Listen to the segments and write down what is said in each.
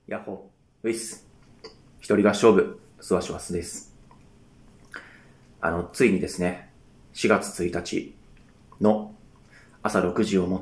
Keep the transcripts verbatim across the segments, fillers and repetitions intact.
ヤッホー、ウィス。一人合唱部、スワシワスです。あの、ついにですね、しがつついたちの朝ろくじをもって、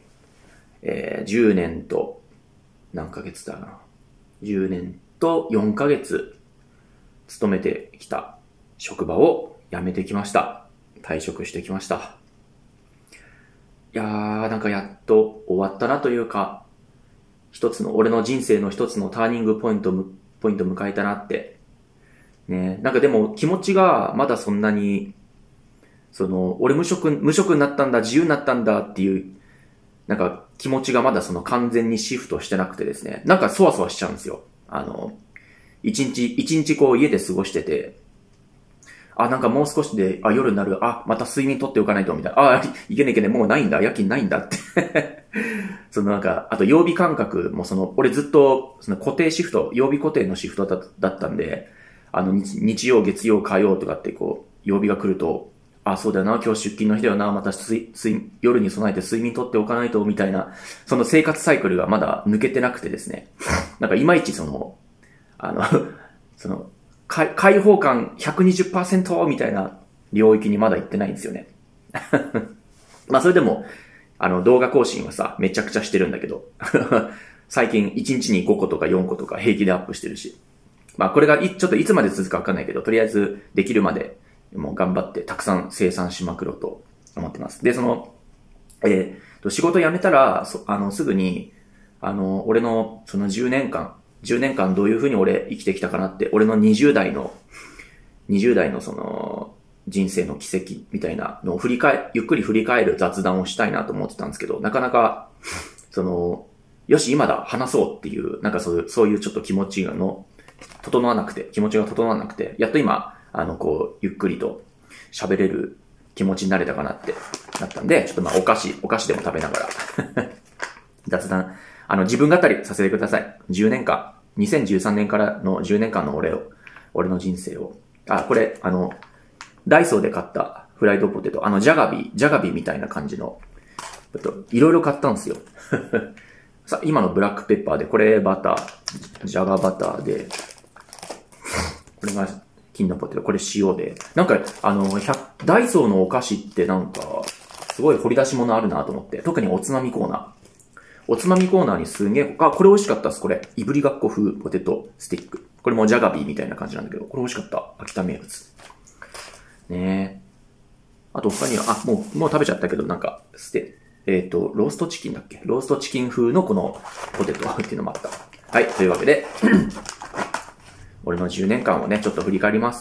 えー、じゅうねんと、何ヶ月だな。じゅうねんとよんかげつ勤めてきた職場を辞めてきました。退職してきました。いやー、なんかやっと終わったなというか、一つの、俺の人生の一つのターニングポイント、ポイント迎えたなって。ね、なんかでも気持ちがまだそんなに、その、俺無職、無職になったんだ、自由になったんだっていう、なんか気持ちがまだその完全にシフトしてなくてですね、なんかそわそわしちゃうんですよ。あの、一日、一日こう家で過ごしてて、あ、なんかもう少しで、あ、夜になる、あ、また睡眠取っておかないと、みたいな。あ、いけねいけね、もうないんだ、夜勤ないんだってそのなんか、あと曜日感覚もその、俺ずっと、その固定シフト、曜日固定のシフトだだったんで、あの日、日曜、月曜、火曜とかってこう、曜日が来ると、あ、そうだよな、今日出勤の日だよな、また睡、睡、夜に備えて睡眠取っておかないと、みたいな、その生活サイクルがまだ抜けてなくてですね。なんかいまいちその、あの、その、開放感 ひゃくにじゅっパーセント みたいな領域にまだ行ってないんですよね。まあそれでも、あの動画更新はさ、めちゃくちゃしてるんだけど、最近いちにちにごことかよんことか平気でアップしてるし。まあこれがちょっといつまで続くかわかんないけど、とりあえずできるまでもう頑張ってたくさん生産しまくろうと思ってます。で、その、えー、と仕事辞めたら、あのすぐに、あの、俺のそのじゅうねんかん、じゅうねんかんどういう風に俺生きてきたかなって、俺のにじゅう代の、にじゅう代のその、人生の奇跡みたいなのを振り返、ゆっくり振り返る雑談をしたいなと思ってたんですけど、なかなか、その、よし、今だ、話そうっていう、なんかそういう、そういうちょっと気持ちがの、整わなくて、気持ちが整わなくて、やっと今、あの、こう、ゆっくりと喋れる気持ちになれたかなってなったんで、ちょっとまあ、お菓子、お菓子でも食べながら、雑談、あの、自分語りさせてください。じゅうねんかん。にせんじゅうさんねんからのじゅうねんかんの俺を、俺の人生を。あ、これ、あの、ダイソーで買ったフライドポテト。あの、ジャガビー、ジャガビーみたいな感じの、えっと、いろいろ買ったんですよ。さ、今のブラックペッパーで、これバター、ジャガバターで、これが金のポテト、これ塩で。なんか、あの、ダイソーのお菓子ってなんか、すごい掘り出し物あるなと思って。特におつまみコーナー。おつまみコーナーにすげえ、あ、これ美味しかったです、これ。いぶりがっこ風ポテトスティック。これもジャガビーみたいな感じなんだけど、これ美味しかった。秋田名物。ねえ。あと他には、あ、もう、もう食べちゃったけど、なんか、ステ、えっと、ローストチキンだっけ？ローストチキン風のこのポテトっていうのもあった。はい、というわけで、俺のじゅうねんかんをね、ちょっと振り返ります。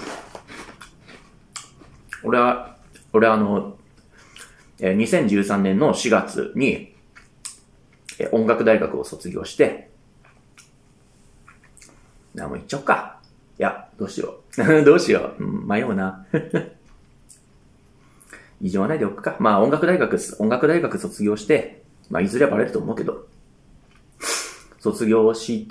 俺は、俺はあの、にせんじゅうさんねんのしがつに、音楽大学を卒業して、な、もう言っちゃおうか。いや、どうしよう。どうしよう。うん、迷うな。異常はないでおくか。まあ音楽大学、音楽大学卒業して、まあいずれはバレると思うけど、卒業して、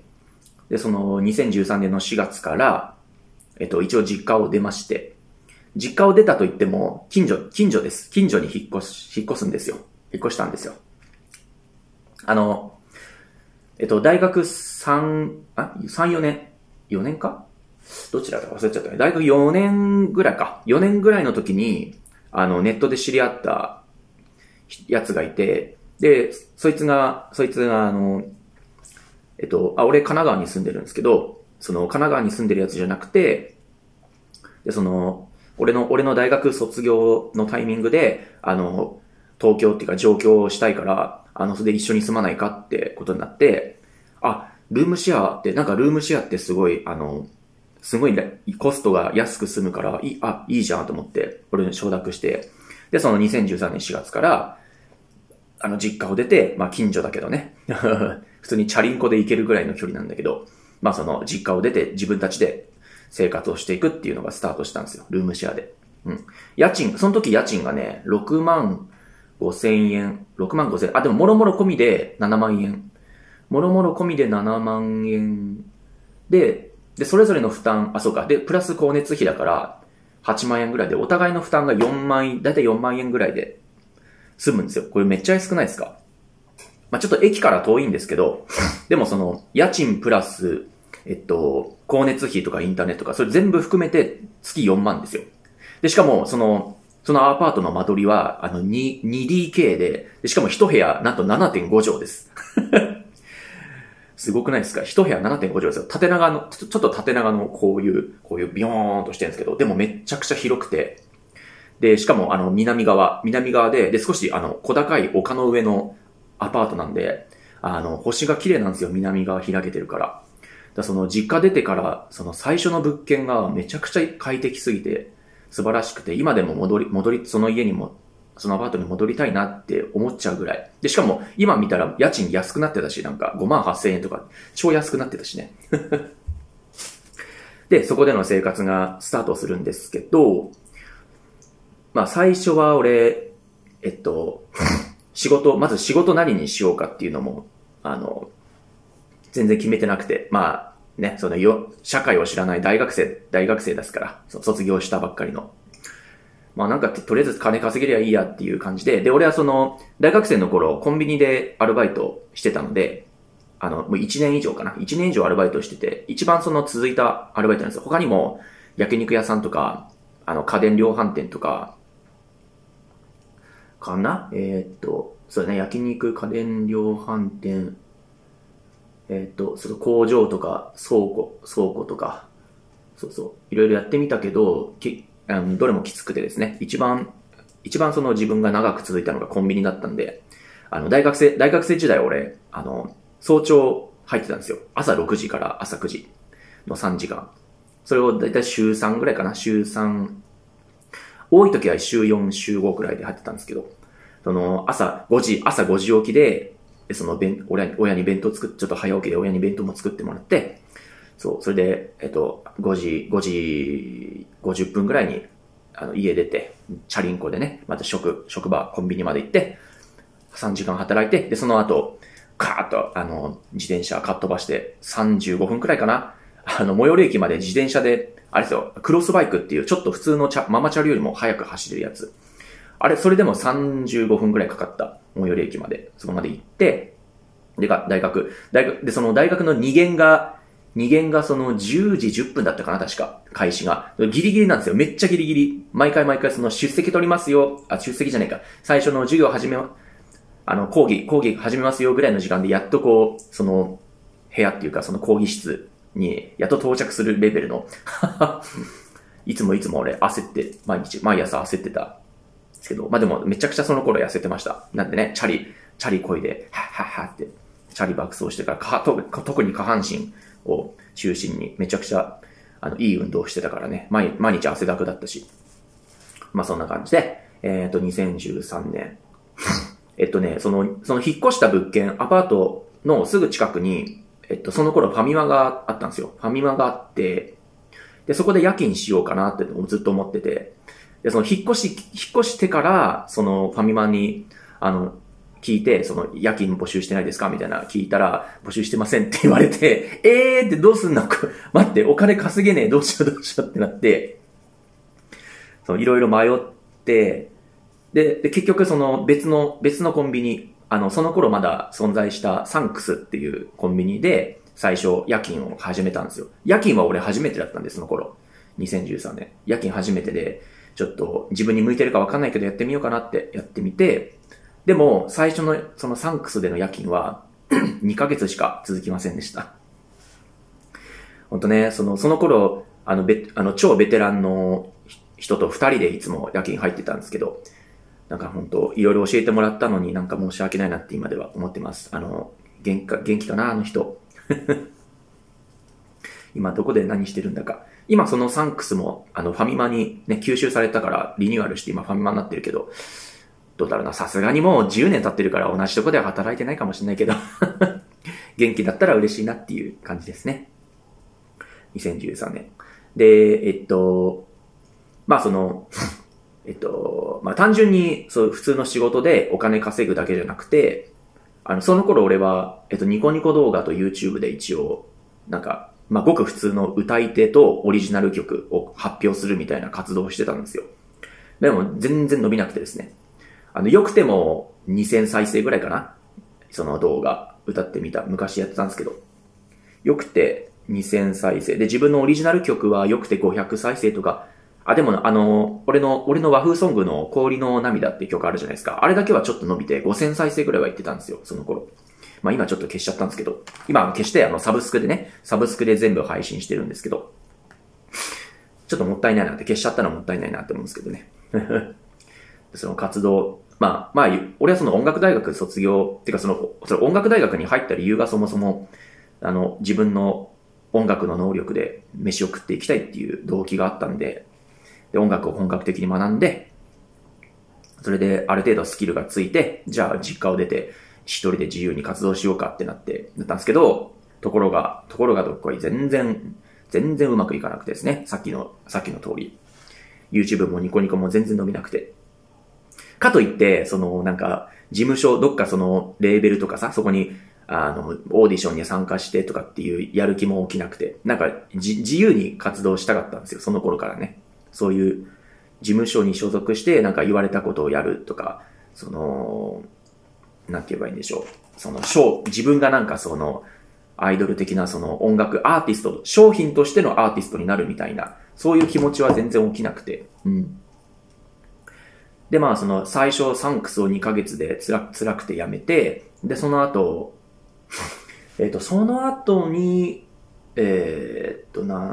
で、そのにせんじゅうさんねんのしがつから、えっと、一応実家を出まして、実家を出たと言っても、近所、近所です。近所に引っ越し、引っ越すんですよ。引っ越したんですよ。あの、えっと、大学さん、あ、さん、よねん ?よ 年かどちらか忘れちゃったね。大学よねんぐらいか。よねんぐらいの時に、あの、ネットで知り合ったやつがいて、で、そいつが、そいつが、あの、えっと、あ、俺神奈川に住んでるんですけど、その神奈川に住んでるやつじゃなくて、で、その、俺の、俺の大学卒業のタイミングで、あの、東京っていうか上京をしたいから、あの、それで一緒に住まないかってことになって、あ、ルームシェアって、なんかルームシェアってすごい、あの、すごいコストが安く済むから、いい、あ、いいじゃんと思って、俺に承諾して、で、そのにせんじゅうさんねんしがつから、あの、実家を出て、まあ、近所だけどね。普通にチャリンコで行けるぐらいの距離なんだけど、まあ、その、実家を出て自分たちで生活をしていくっていうのがスタートしたんですよ。ルームシェアで。うん。家賃、その時家賃がね、ろくまんごせんえん、ろくまんごせんえん、あ、でももろもろ込みでななまんえん。もろもろ込みでななまんえん。で、で、それぞれの負担、あ、そうか。で、プラス光熱費だから、はちまんえんぐらいで、お互いの負担がよんまんえん、だいたいよんまんえんぐらいで済むんですよ。これめっちゃ安くないですか？ まあちょっと駅から遠いんですけど、でもその、家賃プラス、えっと、光熱費とかインターネットとか、それ全部含めて月よんまんですよ。で、しかも、その、そのアパートの間取りは、あの、に、にディーケー で、でしかも一部屋、なんと ななてんご 畳です。すごくないですか？一部屋 ななてんご 畳ですよ。縦長の、ちょっと縦長のこういう、こういうビヨーンとしてるんですけど、でもめっちゃくちゃ広くて、で、しかもあの、南側、南側で、で、少しあの、小高い丘の上のアパートなんで、あの、星が綺麗なんですよ。南側開けてるから。だその、実家出てから、その最初の物件がめちゃくちゃ快適すぎて、素晴らしくて、今でも戻り、戻り、その家にも、そのアパートに戻りたいなって思っちゃうぐらい。で、しかも、今見たら家賃安くなってたし、なんかごまんはっせんえんとか、超安くなってたしね。で、そこでの生活がスタートするんですけど、まあ最初は俺、えっと、仕事、まず仕事何にしようかっていうのも、あの、全然決めてなくて、まあね、そのよ、社会を知らない大学生、大学生ですから、卒業したばっかりの。まあなんかとりあえず金稼げりゃいいやっていう感じで、で、俺はその、大学生の頃コンビニでアルバイトしてたので、あの、もういちねん以上かな。いちねん以上アルバイトしてて、一番その続いたアルバイトなんですよ。他にも、焼肉屋さんとか、あの、家電量販店とか、かなえー、っと、そうだね、焼肉、家電量販店、えー、っと、その工場とか、倉庫、倉庫とか、そうそう、いろいろやってみたけど、きあのどれもきつくてですね、一番、一番その自分が長く続いたのがコンビニだったんで、あの、大学生、大学生時代俺、あの、早朝入ってたんですよ。朝ろくじから朝くじのさんじかん。それをだいたい週さんぐらいかな、週さん、多い時は週よん、週ごくらいで入ってたんですけど、その、朝ごじ、朝ごじ起きで、でその、親, 親に弁当作っ、ちょっと早起きで親に弁当も作ってもらって、そう、それで、えっと、ごじ、ごじごじゅっぷんぐらいに、あの、家出て、チャリンコでね、また職、職場、コンビニまで行って、さんじかん働いて、で、その後、カーッと、あの、自転車かっ飛ばして、さんじゅうごふんくらいかな、あの、最寄り駅まで自転車で、あれですよ、クロスバイクっていう、ちょっと普通のチャママチャリよりも速く走れるやつ。あれ、それでもさんじゅうごふんくらいかかった、最寄り駅まで、そこまで行って、で、大学、大学、で、その大学のに限が、に限がそのじゅうじじゅっぷんだったかな、確か。開始が。ギリギリなんですよ。めっちゃギリギリ。毎回毎回その出席取りますよ。あ、出席じゃないか。最初の授業始め、あの、講義、講義始めますよぐらいの時間で、やっとこう、その、部屋っていうか、その講義室に、やっと到着するレベルの、いつもいつも俺焦って、毎日、毎朝焦ってた。ですけど、まあでも、めちゃくちゃその頃痩せてました。なんでね、チャリ、チャリこいで、はっはっはって、チャリ爆走してから、か、と、特に下半身、を中心にめちゃくちゃあのいい運動をしてたからね、毎, 毎日汗だくだったし、まあそんな感じで、えっとにせんじゅうさんねんえっとねそのその引っ越した物件、アパートのすぐ近くに、えっとその頃ファミマがあったんですよ。ファミマがあって、でそこで夜勤しようかなってずっと思ってて、でその引っ越し引っ越してからそのファミマにあの聞いて、その夜勤募集してないですかみたいな聞いたら、募集してませんって言われて、えーってどうすんの待って、お金稼げねえ、どうしようどうしようってなって、そのいろいろ迷って、で、で結局その別の、別のコンビニ、あの、その頃まだ存在したサンクスっていうコンビニで、最初夜勤を始めたんですよ。夜勤は俺初めてだったんです、その頃。にせんじゅうさんねん。夜勤初めてで、ちょっと自分に向いてるかわかんないけどやってみようかなってやってみて、でも、最初のそのサンクスでの夜勤はにかげつしか続きませんでした。ほんとね、その、その頃、あの、べ、あの、超ベテランの人とふたりでいつも夜勤入ってたんですけど、なんかほんと、いろいろ教えてもらったのになんか申し訳ないなって今では思ってます。あの、元気か、元気かな、あの人。今どこで何してるんだか。今そのサンクスも、あの、ファミマにね、吸収されたからリニューアルして今ファミマになってるけど、どうだろうな、さすがにもうじゅうねん経ってるから同じとこでは働いてないかもしれないけど元気だったら嬉しいなっていう感じですね。にせんじゅうさんねん。で、えっと、まあその、えっと、まあ単純にそう普通の仕事でお金稼ぐだけじゃなくて、あの、その頃俺は、えっと、ニコニコ動画と YouTube で一応、なんか、まあごく普通の歌い手とオリジナル曲を発表するみたいな活動をしてたんですよ。でも全然伸びなくてですね。あの、良くてもにせん再生ぐらいかな。 その動画歌ってみた。昔やってたんですけど。よくてにせん再生。で、自分のオリジナル曲はよくてごひゃく再生とか。あ、でもあの、俺の、俺の和風ソングの氷の涙っていう曲あるじゃないですか。あれだけはちょっと伸びてごせん再生くらいは言ってたんですよ、その頃。まあ今ちょっと消しちゃったんですけど。今消してあのサブスクでね、サブスクで全部配信してるんですけど。ちょっともったいないなって、消しちゃったのはもったいないなって思うんですけどね。その活動、まあ、まあ、俺はその音楽大学卒業、っていうかその、その音楽大学に入った理由がそもそも、あの、自分の音楽の能力で飯を食っていきたいっていう動機があったんで、で、音楽を本格的に学んで、それである程度スキルがついて、じゃあ実家を出て、一人で自由に活動しようかってなって、なったんですけど、ところが、ところがどっこい全然、全然うまくいかなくてですね。さっきの、さっきの通り。YouTube もニコニコも全然伸びなくて。かといって、その、なんか、事務所、どっかその、レーベルとかさ、そこに、あの、オーディションに参加してとかっていうやる気も起きなくて。なんか、じ、自由に活動したかったんですよ。その頃からね。そういう、事務所に所属して、なんか言われたことをやるとか、その、なんて言えばいいんでしょう。その、ショー、自分がなんかその、アイドル的なその音楽アーティスト、商品としてのアーティストになるみたいな、そういう気持ちは全然起きなくて。うん。で、まあその最初サンクスをにかげつでつら、辛くてやめて、で、その後、えっと、その後に、えー、っと、なん、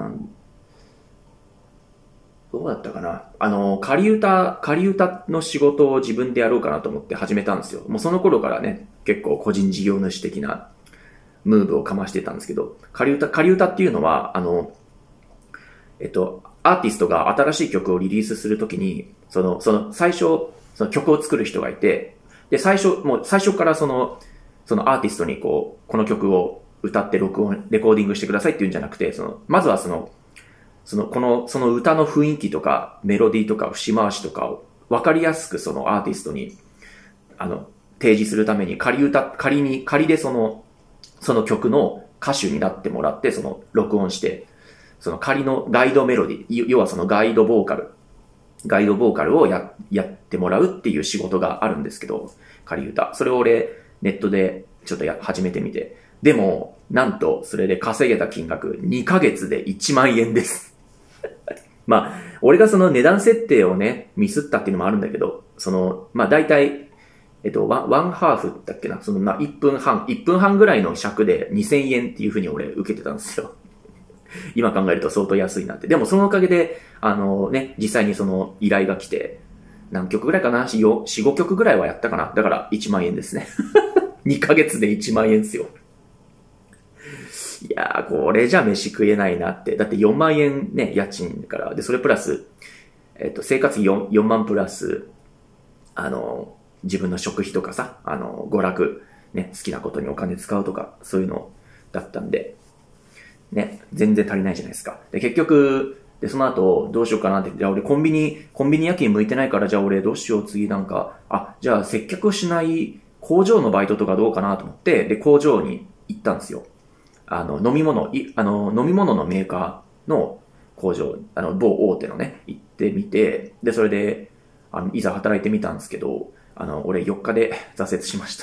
どうだったかな。あの、仮歌、仮歌の仕事を自分でやろうかなと思って始めたんですよ。もうその頃からね、結構個人事業主的なムーブをかましてたんですけど、仮歌、仮歌っていうのは、あの、えっと、アーティストが新しい曲をリリースするときに、その、その、最初、その曲を作る人がいて、で、最初、もう最初からその、そのアーティストにこう、この曲を歌って録音、レコーディングしてくださいっていうんじゃなくて、その、まずはその、その、この、その歌の雰囲気とか、メロディーとか、節回しとかを、わかりやすくそのアーティストに、あの、提示するために、仮歌、仮に、仮でその、その曲の歌手になってもらって、その、録音して、その仮のガイドメロディ、要はそのガイドボーカル、ガイドボーカルをや、やってもらうっていう仕事があるんですけど、仮歌。それを俺、ネットでちょっとや、始めてみて。でも、なんと、それで稼げた金額、にかげつでいちまんえんです。まあ、俺がその値段設定をね、ミスったっていうのもあるんだけど、その、まあ大体、えっと、ワン、ワンハーフだっけな、その、まあ、いっぷんはん、いっぷんはんぐらいの尺でにせんえんっていう風に俺受けてたんですよ。今考えると相当安いなって。でもそのおかげで、あのね、実際にその依頼が来て、何曲ぐらいかな ?よん、ごきょくぐらいはやったかな。だからいちまんえんですね。にかげつでいちまんえんですよ。いやー、これじゃ飯食えないなって。だってよんまんえんね、家賃から。で、それプラス、えっと、生活費 4, よんまんプラス、あの、自分の食費とかさ、あの、娯楽、ね、好きなことにお金使うとか、そういうのだったんで、ね、全然足りないじゃないですか。で、結局、で、その後、どうしようかなって、じゃあ俺コンビニ、コンビニ夜勤向いてないから、じゃあ俺どうしよう次なんか、あ、じゃあ接客しない工場のバイトとかどうかなと思って、で、工場に行ったんですよ。あの、飲み物、い、あの、飲み物のメーカーの工場、あの、某大手のね、行ってみて、で、それで、あの、いざ働いてみたんですけど、あの、俺よっかで挫折しました。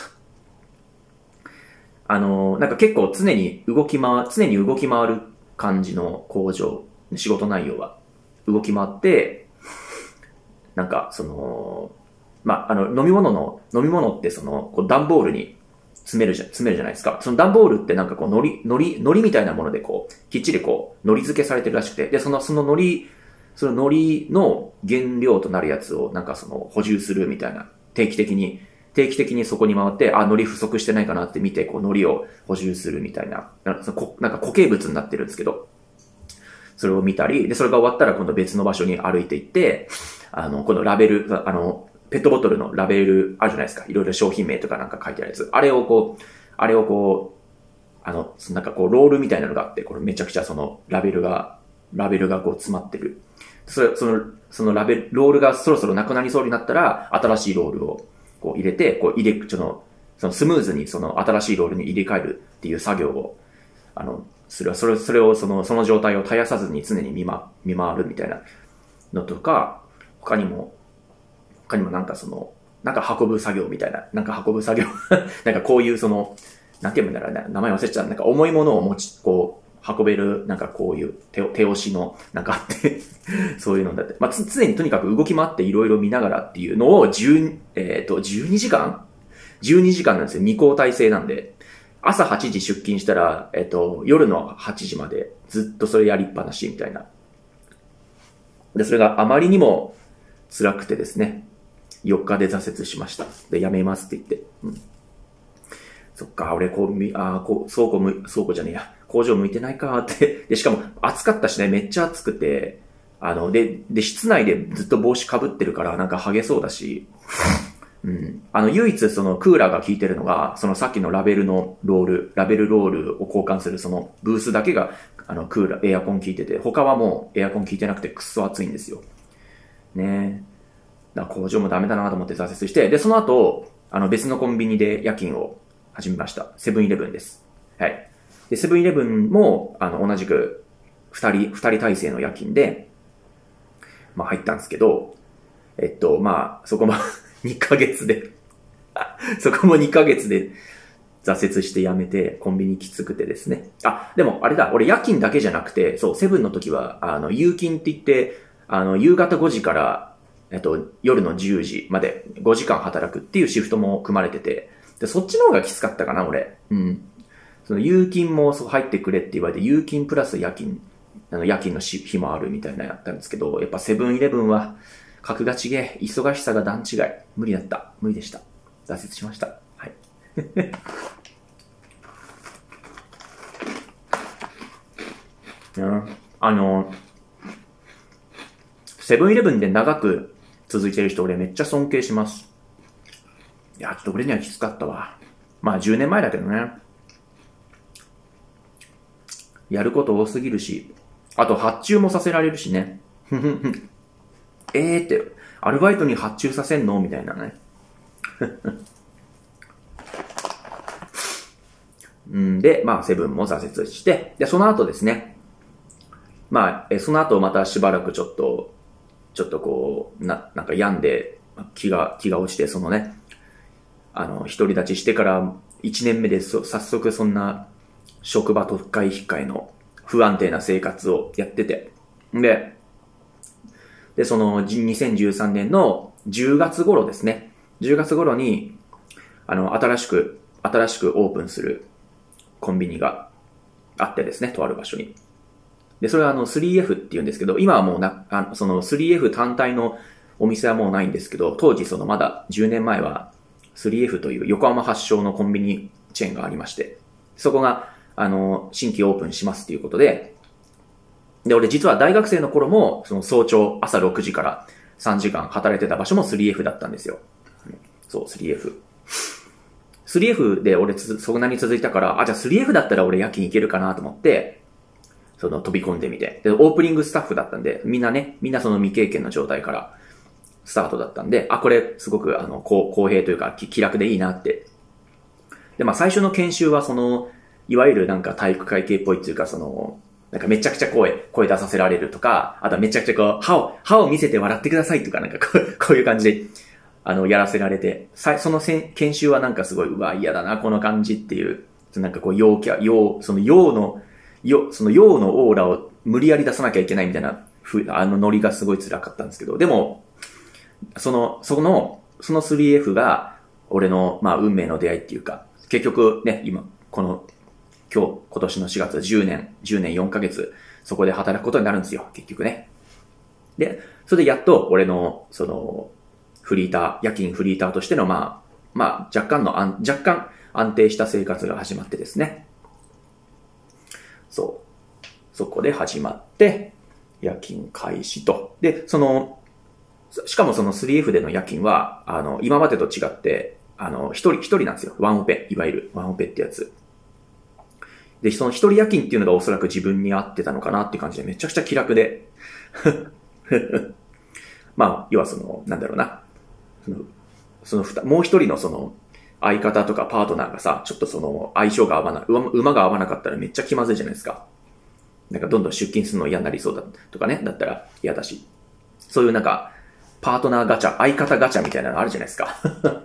あの、なんか結構常に動き回、常に動き回る感じの工場、仕事内容は動き回って、なんかその、まあ、あの、飲み物の、飲み物ってその、こう段ボールに詰めるじゃ、詰めるじゃないですか。その段ボールってなんかこう、のり、のり、のりみたいなものでこう、きっちりこう、のり付けされてるらしくて、で、その、そののり、そののりの原料となるやつをなんかその補充するみたいな、定期的に、定期的にそこに回って、あ、海苔不足してないかなって見て、こう海苔を補充するみたいな、なんか固形物になってるんですけど、それを見たり、で、それが終わったら今度別の場所に歩いていって、あの、このラベル、あの、ペットボトルのラベルあるじゃないですか。いろいろ商品名とかなんか書いてあるやつ。あれをこう、あれをこう、あの、なんかこう、ロールみたいなのがあって、これめちゃくちゃその、ラベルが、ラベルがこう詰まってる。それ、その、そのラベル、ロールがそろそろなくなりそうになったら、新しいロールをこう入れて、こう入れ、ちょっと、そのスムーズにその新しいロールに入れ替えるっていう作業を、あの、する。それ、それをその、その状態を絶やさずに常に見ま、見回るみたいなのとか、他にも、他にもなんかその、 なんか運ぶ作業みたいな、なんか運ぶ作業、なんかこういうその、なんて言うんだろうね、名前忘れちゃう。なんか重いものを持ち、こう、運べる、なんかこういう手、手押しの、なんかあってそういうのだって。まあ、つ、常にとにかく動き回っていろいろ見ながらっていうのを、じゅう、えっと、じゅうにじかん ?じゅうに 時間なんですよ。に交代制なんで。朝はちじ出勤したら、えっと、夜のはちじまでずっとそれやりっぱなしみたいな。で、それがあまりにも辛くてですね、よっかで挫折しました。で、やめますって言って。うん、そっか、俺、こう、み、あこう、倉庫む、倉庫じゃねえや、工場向いてないかって。で、しかも暑かったしね、めっちゃ暑くて、あの、で、で、室内でずっと帽子かぶってるから、なんかハゲそうだし、うん。あの、唯一そのクーラーが効いてるのが、そのさっきのラベルのロール、ラベルロールを交換するそのブースだけが、あの、クーラー、エアコン効いてて、他はもうエアコン効いてなくてくっそ暑いんですよ。ねえ。だから工場もダメだなと思って挫折して、で、その後、あの、別のコンビニで夜勤を始めました。セブンイレブンです。はい。で、セブンイレブンも、あの、同じく、二人、二人体制の夜勤で、まあ入ったんですけど、えっと、まあ、そこもにかげつでそこもにかげつで挫折して辞めて、コンビニきつくてですね。あ、でもあれだ、俺夜勤だけじゃなくて、そう、セブンの時は、あの、夕勤って言って、あの、夕方ごじから、えっと、夜のじゅうじまでごじかん働くっていうシフトも組まれてて、で、そっちの方がきつかったかな、俺。うん。その夕勤もそう入ってくれって言われて、夕勤プラス夜勤、あの、夜勤の日もあるみたいなやったんですけど、やっぱセブンイレブンは、格が違え、忙しさが段違い。無理だった。無理でした。挫折しました。はい。うん、あの、セブンイレブンで長く続いてる人俺めっちゃ尊敬します。いや、ちょっと俺にはきつかったわ。まあじゅうねんまえだけどね。やること多すぎるし、あと発注もさせられるしね。えーって、アルバイトに発注させんのみたいなね。んで、まあ、セブンも挫折して、で、その後ですね。まあ、えその後またしばらくちょっと、ちょっとこう、な、なんか病んで、気が、気が落ちて、そのね、あの、独り立ちしてからいちねんめでそ早速そんな職場特会引っ換えの不安定な生活をやってて。で、で、そのにせんじゅうさんねんのじゅうがつ頃ですね。じゅうがつ頃に、あの、新しく、新しくオープンするコンビニがあってですね、とある場所に。で、それはあの スリーエフ って言うんですけど、今はもうな、あのその スリーエフ 単体のお店はもうないんですけど、当時そのまだじゅうねんまえは スリーエフ という横浜発祥のコンビニチェーンがありまして、そこがあの新規オープンしますっていうことで、で、俺実は大学生の頃もその早朝朝ろくじからさんじかん働いてた場所も スリーエフ だったんですよ。そう、スリーエフ。スリーエフ で俺つ、そんなに続いたから、あ、じゃあ スリーエフ だったら俺夜勤行けるかなと思って、その飛び込んでみて。で、オープニングスタッフだったんで、みんなね、みんなその未経験の状態からスタートだったんで、あ、これすごくあの、公平というか気楽でいいなって。で、まあ最初の研修はその、いわゆるなんか体育会系っぽいっていうかその、なんかめちゃくちゃ声、声出させられるとか、あとはめちゃくちゃこう、歯を、歯を見せて笑ってくださいとかなんかこう、こういう感じで、あの、やらせられて、さそのせ研修はなんかすごい、うわ、嫌だな、この感じっていう、なんかこう、陽キャ、陽、その陽の、よ、その陽のオーラを無理やり出さなきゃいけないみたいな、ふあのノリがすごい辛かったんですけど、でも、その、その、その スリーエフ が、俺の、まあ、運命の出会いっていうか、結局ね、今、この、今日、今年のしがつ、じゅうねん、じゅうねんよんかげつ、そこで働くことになるんですよ、結局ね。で、それでやっと、俺の、その、フリーター、夜勤フリーターとしての、まあ、まあ、若干の安、若干安定した生活が始まってですね。そう。そこで始まって、夜勤開始と。で、その、しかもその スリーエフ での夜勤は、あの、今までと違って、あの、一人、一人なんですよ。ワンオペ。いわゆるワンオペってやつ。で、その一人夜勤っていうのがおそらく自分に合ってたのかなっていう感じで、めちゃくちゃ気楽で。まあ、要はその、なんだろうな。その、そのふた、もう一人のその、相方とかパートナーがさ、ちょっとその、相性が合わない、馬馬が合わなかったらめっちゃ気まずいじゃないですか。なんかどんどん出勤するの嫌になりそうだとかね、だったら嫌だし。そういうなんか、 パートナーガチャ、相方ガチャみたいなのあるじゃないですか。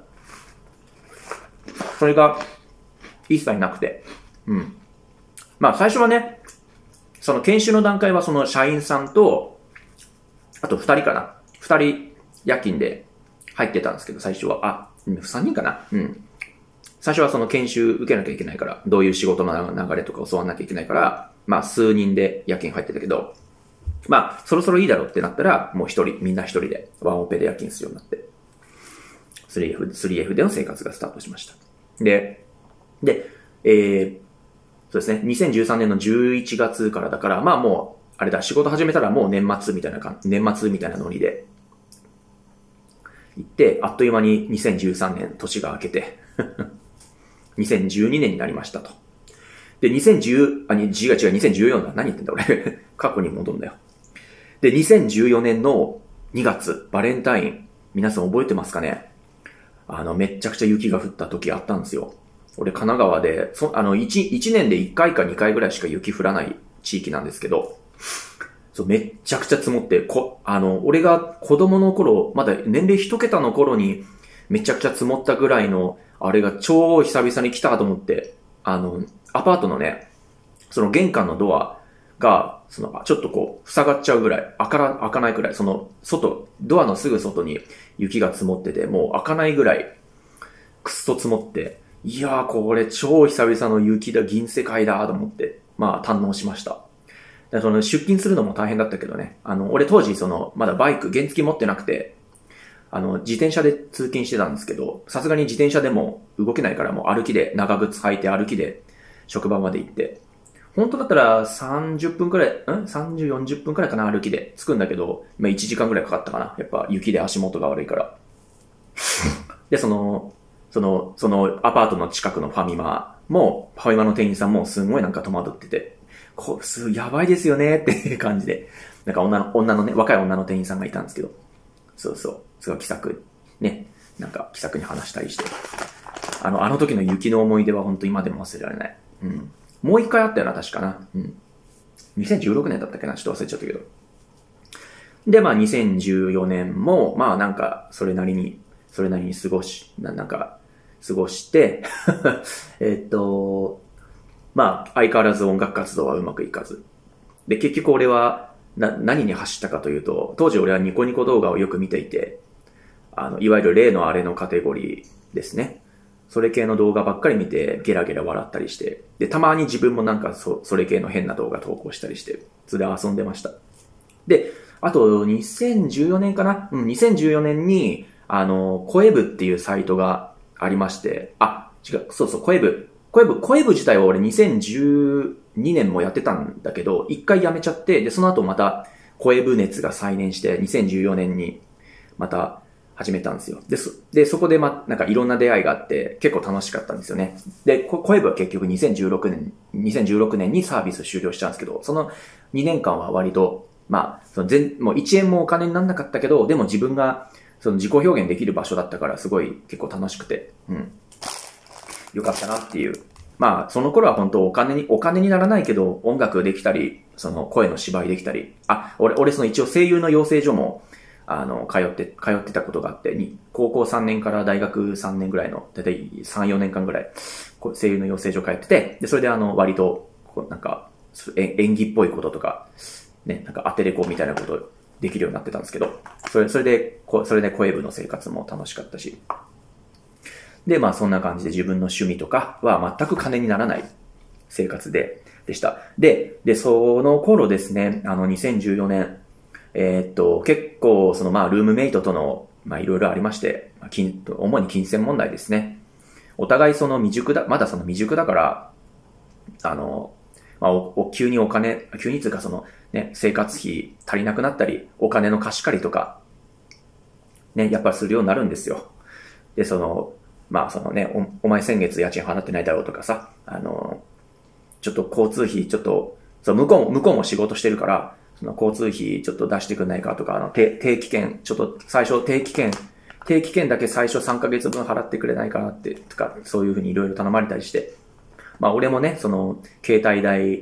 それが一切なくて。うん。まあ最初はね、その研修の段階はその社員さんと、あと二人かな。二人夜勤で入ってたんですけど、最初は。あ、三人かな。うん。最初はその研修受けなきゃいけないから、どういう仕事の流れとか教わんなきゃいけないから、まあ数人で夜勤入ってたけど、まあそろそろいいだろうってなったら、もう一人、みんな一人でワンオペで夜勤するようになって、スリーエフ、スリーエフ での生活がスタートしました。で、で、えー、そうですね、にせんじゅうさんねんのじゅういちがつからだから、まあもう、あれだ、仕事始めたらもう年末みたいな感じ、年末みたいなノリで、行って、あっという間ににせんじゅうさんねん年が明けて、にせんじゅうにねんになりましたと。で、にせんじゅう、あ、字が違う、にせんじゅうよんだ。何言ってんだ俺。過去に戻るんだよ。で、にせんじゅうよねんのにがつ、バレンタイン、皆さん覚えてますかね？あの、めっちゃくちゃ雪が降った時あったんですよ。俺、神奈川で、そ、あの、1、一年でいっかいかにかいぐらいしか雪降らない地域なんですけど、そう、めっちゃくちゃ積もって、こ、あの、俺が子供の頃、まだ年齢一桁の頃に、めちゃくちゃ積もったぐらいの、あれが超久々に来たと思って、あの、アパートのね、その玄関のドアが、その、ちょっとこう、塞がっちゃうぐらい、開から、開かないぐらい、その、外、ドアのすぐ外に雪が積もってて、もう開かないぐらい、くっそ積もって、いやー、これ超久々の雪だ、銀世界だと思って、まあ、堪能しました。その出勤するのも大変だったけどね。あの、俺当時その、まだバイク、原付持ってなくて、あの、自転車で通勤してたんですけど、さすがに自転車でも動けないからもう歩きで、長靴履いて歩きで職場まで行って、本当だったらさんじゅっぷんくらい、ん ?さんじゅう、よんじゅっぷんくらいかな歩きで着くんだけど、まあいちじかんくらいかかったかな。やっぱ雪で足元が悪いから。で、その、その、そのアパートの近くのファミマも、ファミマの店員さんもすごいなんか戸惑ってて、こう、す、やばいですよねっていう感じで、なんか女の、女のね、若い女の店員さんがいたんですけど、そうそう、すごい気さく、ね、なんか気さくに話したりして、あの、あの時の雪の思い出は本当今でも忘れられない。うん。もう一回あったよな、確かな。うん。にせんじゅうろくねんだったっけな、ちょっと忘れちゃったけど。で、まあにせんじゅうよねんも、まあなんか、それなりに、それなりに過ごし、ななんか、過ごして、えっと、まあ、相変わらず音楽活動はうまくいかず。で、結局俺は、な、何に走ったかというと、当時俺はニコニコ動画をよく見ていて、あの、いわゆる例のあれのカテゴリーですね。それ系の動画ばっかり見て、ゲラゲラ笑ったりして、で、たまに自分もなんかそ、それ系の変な動画投稿したりして、それで遊んでました。で、あと、にせんじゅうよねんかなうん、にせんじゅうよねんに、あの、コエブっていうサイトがありまして、あ、違う、そうそう、コエブ。コエブ、コエブ自体は俺にせんじゅうにねんもやってたんだけど、一回やめちゃって、で、その後また、コエブ熱が再燃して、にせんじゅうよねんにまた始めたんですよ。で、そ、で、そこでま、なんかいろんな出会いがあって、結構楽しかったんですよね。で、コエブは結局にせんじゅうろくねん、にせんじゅうろくねんにサービス終了したんですけど、そのにねんかんは割と、まあ、その全、もういちえんもお金にならなかったけど、でも自分が、その自己表現できる場所だったから、すごい結構楽しくて、うん。よかったなっていう。まあ、その頃は本当お金に、お金にならないけど、音楽できたり、その声の芝居できたり、あ、俺、俺その一応声優の養成所も、あの、通って、通ってたことがあって、に、高校さんねんから大学さんねんぐらいの、だいたいさん、よねんかんぐらい、声優の養成所通ってて、で、それであの、割と、こうなんか、演技っぽいこととか、ね、なんかアテレコみたいなことできるようになってたんですけど、それ、それで、それで声部の生活も楽しかったし、で、まあそんな感じで自分の趣味とかは全く金にならない生活で、でした。で、で、その頃ですね、あのにせんじゅうよねん、えー、っと、結構そのまあルームメイトとの、まあいろいろありまして、金、主に金銭問題ですね。お互いその未熟だ、まだその未熟だから、あの、まあお、お急にお金、急につうかそのね、生活費足りなくなったり、お金の貸し借りとか、ね、やっぱりするようになるんですよ。で、その、まあそのね、お、お前先月家賃払ってないだろうとかさ、あの、ちょっと交通費ちょっと、そう、向こうも、向こうも仕事してるから、その交通費ちょっと出してくんないかとか、あの、定定期券、ちょっと最初定期券、定期券だけ最初さんかげつぶん払ってくれないかなって、とか、そういうふうにいろいろ頼まれたりして、まあ俺もね、その、携帯代、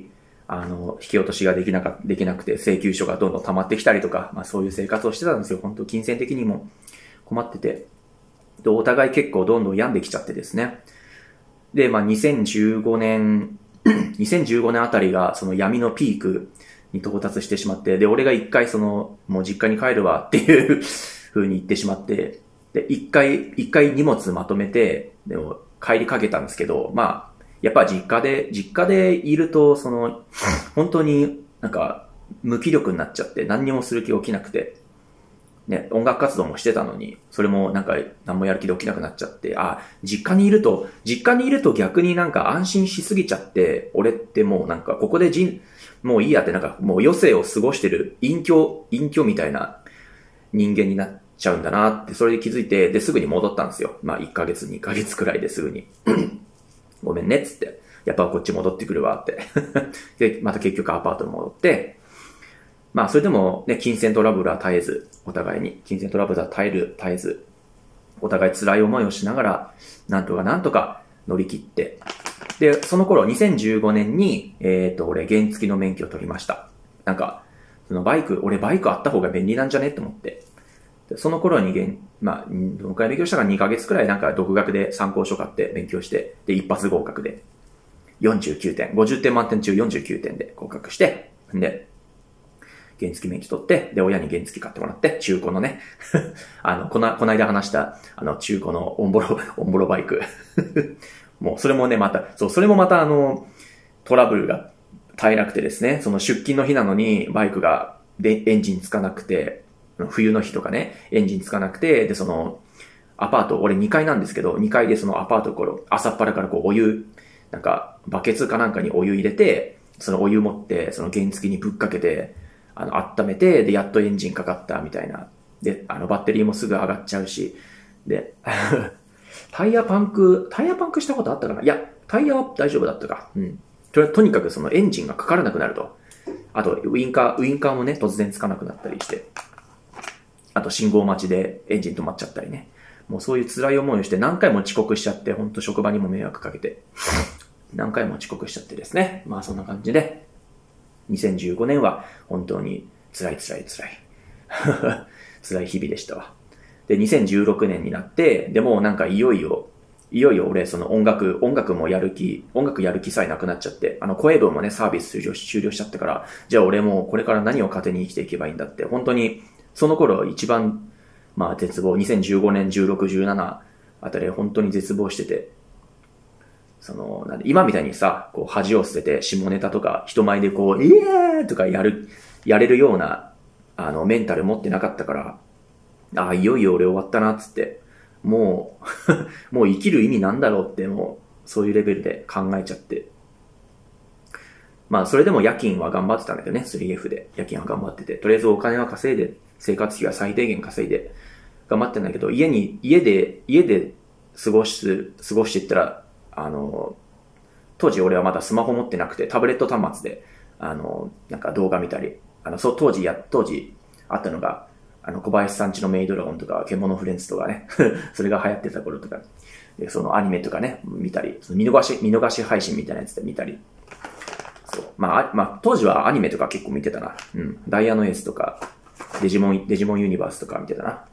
あの、引き落としができなか、できなくて請求書がどんどん溜まってきたりとか、まあそういう生活をしてたんですよ。本当金銭的にも困ってて。で、お互い結構どんどん病んできちゃってですね。で、まあにせんじゅうごねん、にせんじゅうごねんあたりがその闇のピークに到達してしまって、で、俺が一回その、もう実家に帰るわっていう風に言ってしまって、で、一回、一回荷物まとめて、でも帰りかけたんですけど、まあ、やっぱ実家で、実家でいると、その、本当になんか、無気力になっちゃって、何にもする気起きなくて、ね、音楽活動もしてたのに、それもなんか、何もやる気で起きなくなっちゃって、あ、実家にいると、実家にいると逆になんか安心しすぎちゃって、俺ってもうなんか、ここで人、もういいやってなんか、もう余生を過ごしてる隠居、隠居みたいな人間になっちゃうんだなって、それで気づいて、で、すぐに戻ったんですよ。まあ、いっかげつ、にかげつくらいですぐに。ごめんねっつって。やっぱこっち戻ってくるわって。で、また結局アパートに戻って、まあそれでもね、金銭トラブルは絶えず、お互いに、金銭トラブルは絶える、絶えず、お互い辛い思いをしながら、なんとかなんとか乗り切って、で、その頃にせんじゅうごねんに、えっと、俺原付の免許を取りました。なんか、そのバイク、俺バイクあった方が便利なんじゃねって思って。その頃に現、まあ、どのくらい勉強したかにかげつくらいなんか独学で参考書買って勉強して、で、一発合格で、よんじゅうきゅうてん、ごじゅってん満点中よんじゅうきゅうてんで合格して、で、原付免許取って、で、親に原付買ってもらって、中古のね、あの、こな、こないだ話した、あの、中古のオンボロ、オンボロバイク。もう、それもね、また、そう、それもまたあの、トラブルが絶えなくてですね、その出勤の日なのに、バイクが、で、エンジンつかなくて、冬の日とかね、エンジンつかなくて、で、その、アパート、俺にかいなんですけど、にかいでそのアパートこれ、朝っぱらからこうお湯、なんか、バケツかなんかにお湯入れて、そのお湯持って、その原付にぶっかけて、あの、温めて、で、やっとエンジンかかったみたいな。で、あの、バッテリーもすぐ上がっちゃうし、で、タイヤパンク、タイヤパンクしたことあったかないや、タイヤは大丈夫だったか。うん。と、とにかくそのエンジンがかからなくなると。あと、ウインカー、ウインカーもね、突然つかなくなったりして。あと信号待ちでエンジン止まっちゃったりね。もうそういう辛い思いをして何回も遅刻しちゃって、ほんと職場にも迷惑かけて、何回も遅刻しちゃってですね。まあそんな感じで、にせんじゅうごねんは本当に辛い辛い辛い。辛い日々でしたわ。で、にせんじゅうろくねんになって、でもなんかいよいよ、いよいよ俺その音楽、音楽もやる気、音楽やる気さえなくなっちゃって、あの声分もね、サービス終了し、終了しちゃってから、じゃあ俺もうこれから何を糧に生きていけばいいんだって、本当に、その頃一番、まあ絶望、にせんじゅうごねん、じゅうろく、じゅうななあたり本当に絶望してて、その、なんで今みたいにさ、こう恥を捨てて下ネタとか人前でこう、イエーとかやる、やれるような、あの、メンタル持ってなかったから、ああ、いよいよ俺終わったなっつって、もう、もう生きる意味なんだろうって、もう、そういうレベルで考えちゃって。まあ、それでも夜勤は頑張ってたんだけどね、スリーエフ で。夜勤は頑張ってて。とりあえずお金は稼いで、生活費は最低限稼いで、頑張ってんだけど、家に、家で、家で過ごす、過ごしていったら、あの、当時俺はまだスマホ持ってなくて、タブレット端末で、あの、なんか動画見たり、あの、そう、当時や、当時あったのが、あの、小林さんちのメイドラゴンとか、獣フレンズとかね、それが流行ってた頃とか、でそのアニメとかね、見たり、その見逃し、見逃し配信みたいなやつで見たり、そう。まあ、まあ、当時はアニメとか結構見てたな。うん。ダイヤのエースとか、デジモン、デジモンユニバースとか見てたな。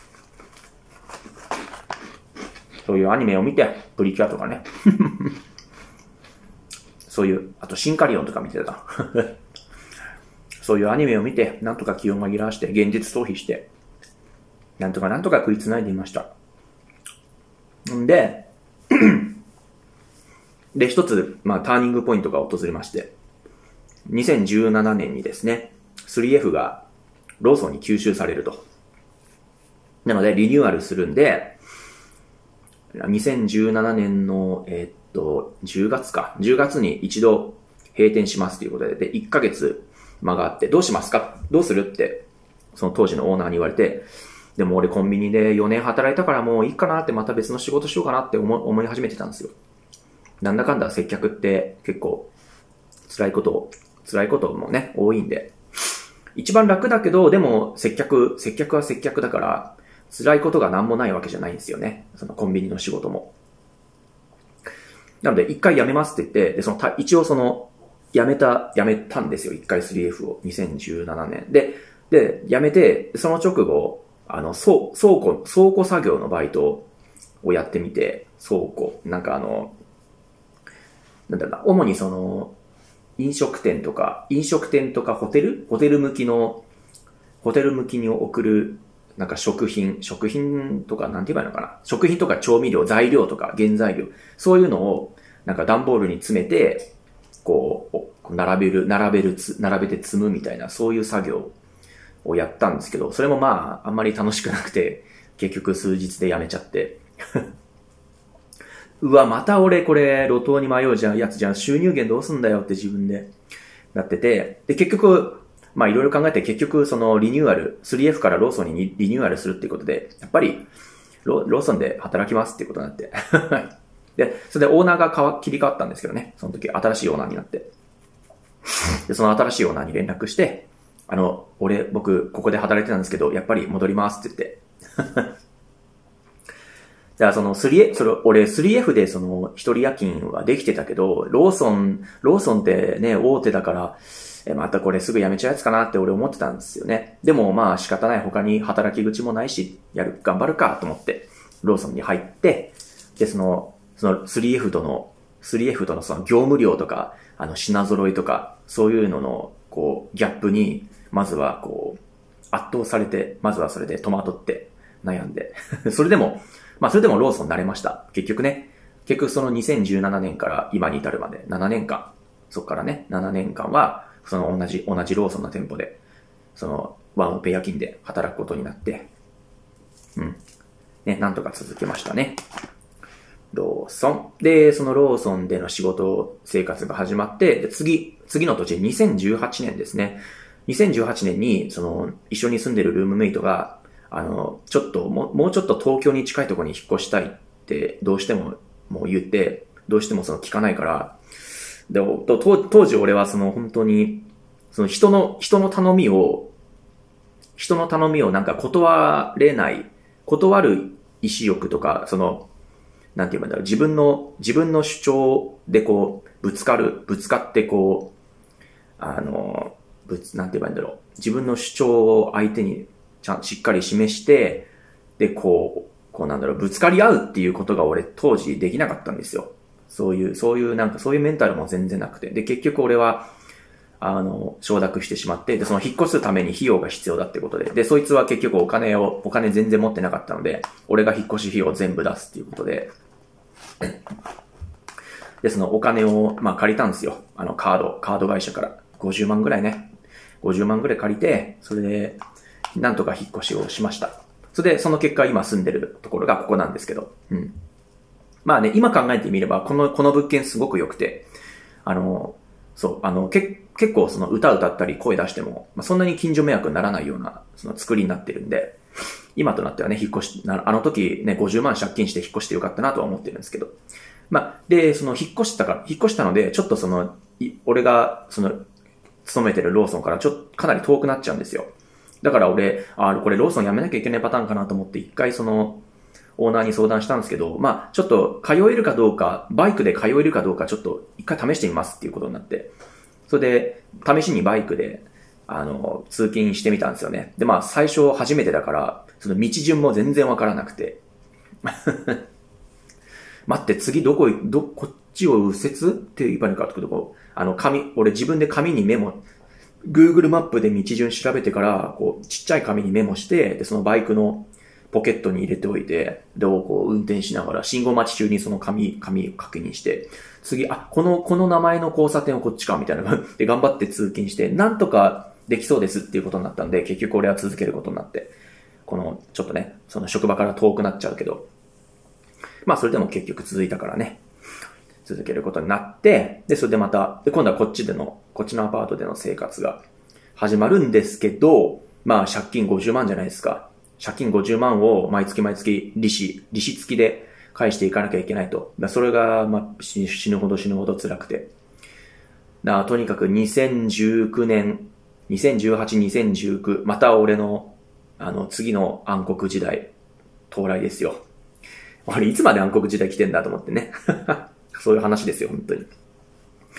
そういうアニメを見て、プリキュアとかね。そういう、あとシンカリオンとか見てた。そういうアニメを見て、なんとか気を紛らわして、現実逃避して、なんとかなんとか食いつないでいました。んで、で、一つ、まあ、ターニングポイントが訪れまして、にせんじゅうななねんにですね、スリーエフ がローソンに吸収されると。なので、リニューアルするんで、にせんじゅうななねんの、えー、っと、じゅうがつか。じゅうがつに一度閉店しますということで、で、いっかげつ間があって、どうしますか？どうするって、その当時のオーナーに言われて、でも俺コンビニでよねん働いたからもういいかなって、また別の仕事しようかなって思思い始めてたんですよ。なんだかんだ接客って結構辛いことを、辛いこともね、多いんで。一番楽だけど、でも接客、接客は接客だから、辛いことが何もないわけじゃないんですよね。そのコンビニの仕事も。なので、一回辞めますって言って、で、その、一応その、 辞めた、辞めたんですよ。一回 スリーエフ を。にせんじゅうななねん。で、で、辞めて、その直後、あの、倉倉庫、倉庫作業のバイトをやってみて、倉庫。なんかあの、なんだろうな、主にその、飲食店とか、飲食店とかホテルホテル向きの、ホテル向きに送る、なんか食品、食品とか、なんて言えばいいのかな。食品とか調味料、材料とか、原材料。そういうのを、なんか段ボールに詰めて、こう、並べる、並べる、並べて積むみたいな、そういう作業をやったんですけど、それもまあ、あんまり楽しくなくて、結局数日でやめちゃって。うわ、また俺これ、路頭に迷うじゃん、やつじゃん、収入源どうすんだよって自分でなってて、で、結局、まあいろいろ考えて結局そのリニューアル、スリーエフ からローソンにリニューアルするっていうことで、やっぱりロ、ローソンで働きますっていうことになって。で、それでオーナーが変わ切り替わったんですけどね、その時新しいオーナーになって。で、その新しいオーナーに連絡して、あの、俺、僕、ここで働いてたんですけど、やっぱり戻りますって言って。じゃあその スリーエフ、それ、俺 スリーエフ でその一人夜勤はできてたけど、ローソン、ローソンってね、大手だから、え、またこれすぐ辞めちゃうやつかなって俺思ってたんですよね。でもまあ仕方ない他に働き口もないし、やる、頑張るかと思って、ローソンに入って、で、その、その スリーエフ との、スリーエフ とのその業務量とか、あの品揃いとか、そういうのの、こう、ギャップに、まずはこう、圧倒されて、まずはそれで戸惑って悩んで。それでも、まあそれでもローソンになれました。結局ね。結局そのにせんじゅうななねんから今に至るまでななねんかん。そっからね、ななねんかんは、その同じ、同じローソンの店舗で、そのワンオペ夜勤で働くことになって、うん。ね、なんとか続けましたね。ローソン。で、そのローソンでの仕事生活が始まって、で次、次の年、にせんじゅうはちねんですね。にせんじゅうはちねんに、その、一緒に住んでるルームメイトが、あの、ちょっとも、もうちょっと東京に近いところに引っ越したいってどうしてももう言って、どうしてもその聞かないから、で、と当時俺はその本当に、その人の、人の頼みを、人の頼みをなんか断れない、断る意志欲とか、その、なんて言うんだろう、自分の、自分の主張でこう、ぶつかる、ぶつかってこう、あの、ぶつ、なんて言えばいいんだろう、自分の主張を相手に、ちゃん、しっかり示して、で、こう、こうなんだろう、ぶつかり合うっていうことが俺当時できなかったんですよ。そういう、そういうなんかそういうメンタルも全然なくて。で、結局俺は、あの、承諾してしまって、で、その引っ越すために費用が必要だってことで、で、そいつは結局お金を、お金全然持ってなかったので、俺が引っ越し費用を全部出すっていうことで、で、そのお金を、まあ借りたんですよ。あの、カード、カード会社から。ごじゅうまんぐらいね。ごじゅうまんぐらい借りて、それで、なんとか引っ越しをしました。それで、その結果今住んでるところがここなんですけど。うん。まあね、今考えてみれば、この、この物件すごく良くて、あの、そう、あの、け、結構その歌歌ったり声出しても、まあ、そんなに近所迷惑にならないような、その作りになってるんで、今となってはね、引っ越し、あの時ね、ごじゅうまん借金して引っ越してよかったなとは思ってるんですけど。まあ、で、その引っ越したから、引っ越したので、ちょっとその、俺が、その、勤めてるローソンからちょっとかなり遠くなっちゃうんですよ。だから俺、あ、これローソンやめなきゃいけないパターンかなと思って一回その、オーナーに相談したんですけど、まあ、ちょっと通えるかどうか、バイクで通えるかどうかちょっと一回試してみますっていうことになって、それで、試しにバイクで、あの、通勤してみたんですよね。で、まあ、最初初めてだから、その道順も全然わからなくて。待って、次どこ、ど、こっちを右折って言えばいいのかってことこう、あの、紙、俺自分で紙にメモ、Google マップで道順調べてから、こう、ちっちゃい紙にメモして、で、そのバイクのポケットに入れておいて、で、こう、運転しながら、信号待ち中にその紙、紙確認して、次、あ、この、この名前の交差点はこっちか、みたいな。で、頑張って通勤して、なんとかできそうですっていうことになったんで、結局俺は続けることになって、この、ちょっとね、その職場から遠くなっちゃうけど、まあ、それでも結局続いたからね、続けることになって、で、それでまた、で、今度はこっちでの、こっちのアパートでの生活が始まるんですけど、まあ、借金ごじゅうまんじゃないですか。借金ごじゅうまんを毎月毎月利子、利子付きで返していかなきゃいけないと。それが、まあ、死ぬほど死ぬほど辛くて。だとにかくにせんじゅうきゅうねん、にせんじゅうはち、にせんじゅうきゅう、また俺の、あの、次の暗黒時代、到来ですよ。俺いつまで暗黒時代来てんだと思ってね。そういう話ですよ、本当に。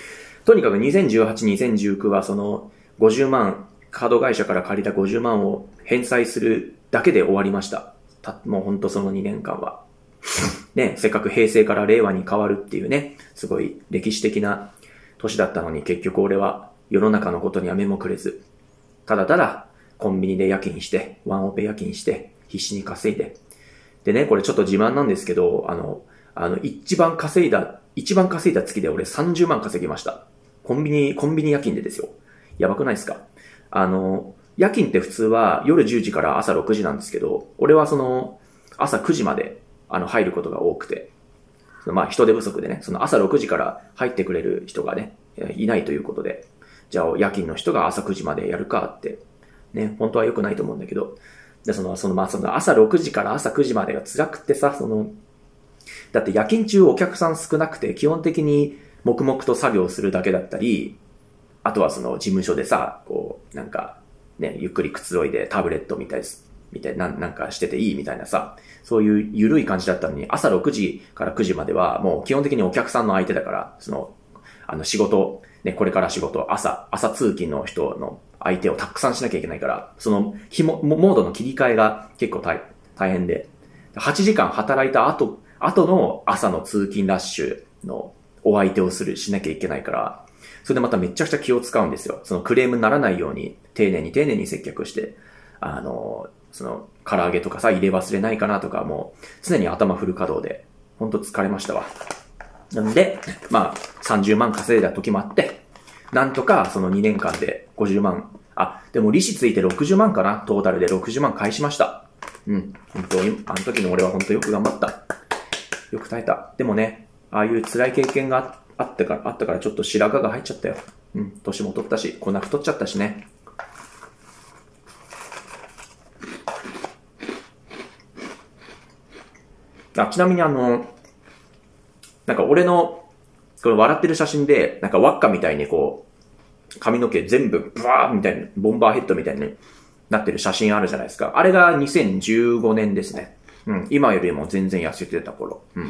とにかくにせんじゅうはち、にせんじゅうきゅうはそのごじゅうまん、カード会社から借りたごじゅうまんを返済するだけで終わりました。たもうほんとそのにねんかんは。ね、せっかく平成から令和に変わるっていうね、すごい歴史的な年だったのに、結局俺は世の中のことには目もくれず、ただただコンビニで夜勤して、ワンオペ夜勤して、必死に稼いで。でね、これちょっと自慢なんですけど、あの、あの、一番稼いだ、一番稼いだ月で俺さんじゅうまん稼ぎました。コンビニ、コンビニ夜勤でですよ。やばくないですか？あの、夜勤って普通は夜じゅうじから朝ろくじなんですけど、俺はその、朝くじまで、あの、入ることが多くて、まあ人手不足でね、その朝ろくじから入ってくれる人がね、いないということで、じゃあ夜勤の人が朝くじまでやるかって、ね、本当は良くないと思うんだけど、で、その、その、まあその朝ろくじから朝くじまでが辛くってさ、その、だって夜勤中お客さん少なくて、基本的に黙々と作業するだけだったり、あとはその事務所でさ、こう、なんか、ね、ゆっくりくつろいでタブレットみたいです。みたいな、なんかしてていいみたいなさ、そういう緩い感じだったのに、朝ろくじからくじまではもう基本的にお客さんの相手だから、その、あの仕事、ね、これから仕事、朝、朝通勤の人の相手をたくさんしなきゃいけないから、その、ひも、モードの切り替えが結構大、大変で、はちじかん働いた後、後の朝の通勤ラッシュのお相手をする、しなきゃいけないから、それでまためちゃくちゃ気を使うんですよ。そのクレームにならないように、丁寧に丁寧に接客して、あの、その、唐揚げとかさ、入れ忘れないかなとか、もう、常に頭フル稼働で、ほんと疲れましたわ。なんで、まあ、さんじゅうまん稼いだ時もあって、なんとかそのにねんかんでごじゅうまん、あ、でも利子ついてろくじゅうまんかな、トータルでろくじゅうまん返しました。うん、本当に、あの時の俺は本当よく頑張った。よく耐えた。でもね、ああいう辛い経験があったから、あったからちょっと白髪が入っちゃったよ。うん、年も取ったし、粉太っちゃったしね。あ、ちなみにあの、なんか俺の、この笑ってる写真で、なんか輪っかみたいにこう、髪の毛全部ブワーみたいに、ボンバーヘッドみたいになってる写真あるじゃないですか。あれがにせんじゅうごねんですね。うん。今よりも全然痩せてた頃。うん。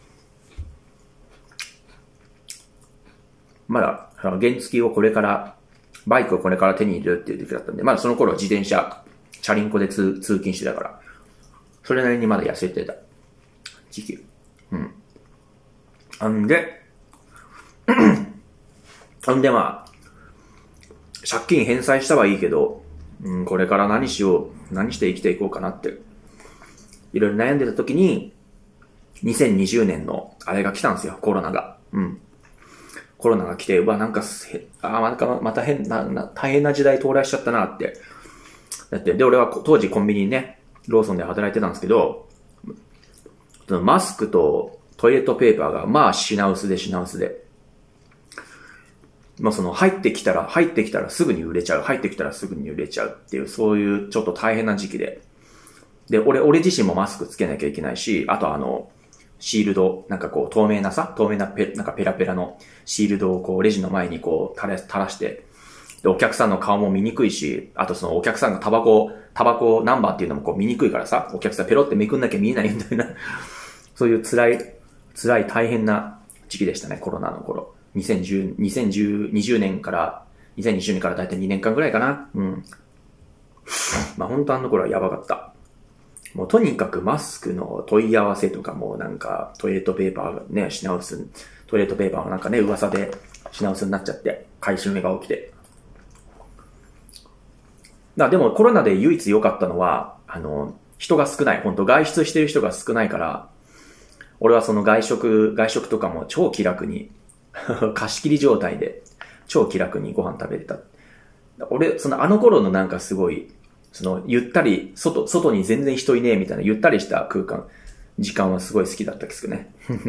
まだ、原付をこれから、バイクをこれから手に入れるっていう時だったんで、まだその頃自転車、チャリンコで通通勤してたから、それなりにまだ痩せてた時期。うん。んで、んでまあ、借金返済したはいいけど、うん、これから何しよう、何して生きていこうかなって、いろいろ悩んでた時に、にせんにじゅうねんのあれが来たんですよ、コロナが。うん。コロナが来て、うわ、なんか、あまた、また変な、な、大変な時代到来しちゃったなって。だって、で、俺は当時コンビニね、ローソンで働いてたんですけど、マスクとトイレットペーパーが、まあ品薄で品薄で。まあその入ってきたら、入ってきたらすぐに売れちゃう。入ってきたらすぐに売れちゃうっていう、そういうちょっと大変な時期で。で、俺、俺自身もマスクつけなきゃいけないし、あとあの、シールド、なんかこう透明なさ、透明なペ、なんかペラペラのシールドをこうレジの前にこう垂ら垂らして、で、お客さんの顔も見にくいし、あとそのお客さんがタバコ、タバコナンバーっていうのもこう見にくいからさ、お客さんペロってめくんなきゃ見えないみたいな、そういう辛い、辛い大変な時期でしたね、コロナの頃。にせんじゅう、にせんじゅう、にじゅうねんから、にせんにじゅうねんからだいたいにねんかんぐらいかな。うん。まあ本当あの頃はやばかった。もうとにかくマスクの問い合わせとかもなんかトイレットペーパーがね、品薄、トイレットペーパーもなんかね、噂で品薄になっちゃって、買い占めが起きて。だでもコロナで唯一良かったのは、あの、人が少ない。本当外出してる人が少ないから、俺はその外食、外食とかも超気楽に、貸し切り状態で超気楽にご飯食べれた。俺、そのあの頃のなんかすごい、そのゆったり、外、外に全然人いねえみたいなゆったりした空間、時間はすごい好きだったですけどね。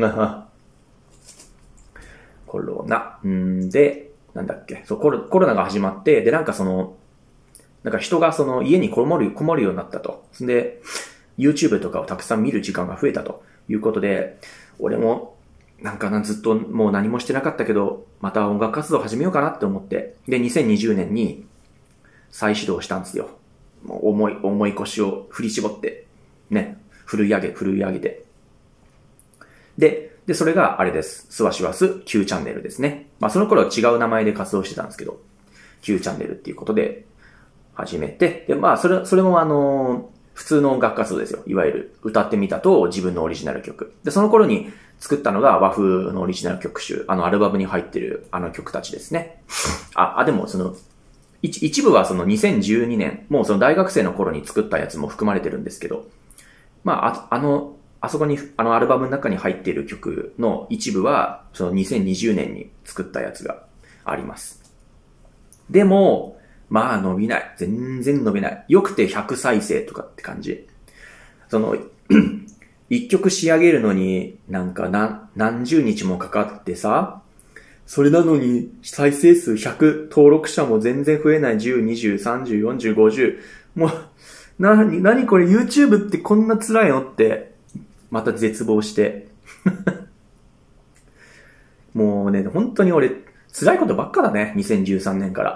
コロナ。んで、なんだっけ、そうコロ、コロナが始まって、でなんかその、なんか人がその家にこもる、こもるようになったと。で、YouTube とかをたくさん見る時間が増えたということで、俺もなんかなずっともう何もしてなかったけど、また音楽活動始めようかなって思って、で、にせんにじゅうねんに再始動したんですよ。もう重い、重い腰を振り絞って、ね、振り上げ、振り上げて。で、 で、それがあれです。スワシワス Q チャンネルですね。まあその頃は違う名前で活動してたんですけど、Q チャンネルっていうことで始めて、で、まあそれ、それもあの、普通の音楽活動ですよ。いわゆる歌ってみたと自分のオリジナル曲。で、その頃に作ったのが和風のオリジナル曲集。あのアルバムに入ってるあの曲たちですね。あ、あ、でもその、一, 一部はそのにせんじゅうにねん、もうその大学生の頃に作ったやつも含まれてるんですけど、まあ、あ, あの、あそこに、あのアルバムの中に入っている曲の一部は、そのにせんにじゅうねんに作ったやつがあります。でも、まあ伸びない。全然伸びない。よくてひゃくさいせいとかって感じ。その、一曲仕上げるのになんか何、何十日もかかってさ、それなのに再生数ひゃく、登録者も全然増えないじゅう、にじゅう、さんじゅう、よんじゅう、ごじゅう。もう、なに、なにこれ YouTube ってこんな辛いのって、また絶望して。もうね、本当に俺、辛いことばっかだね。にせんじゅうさんねんから。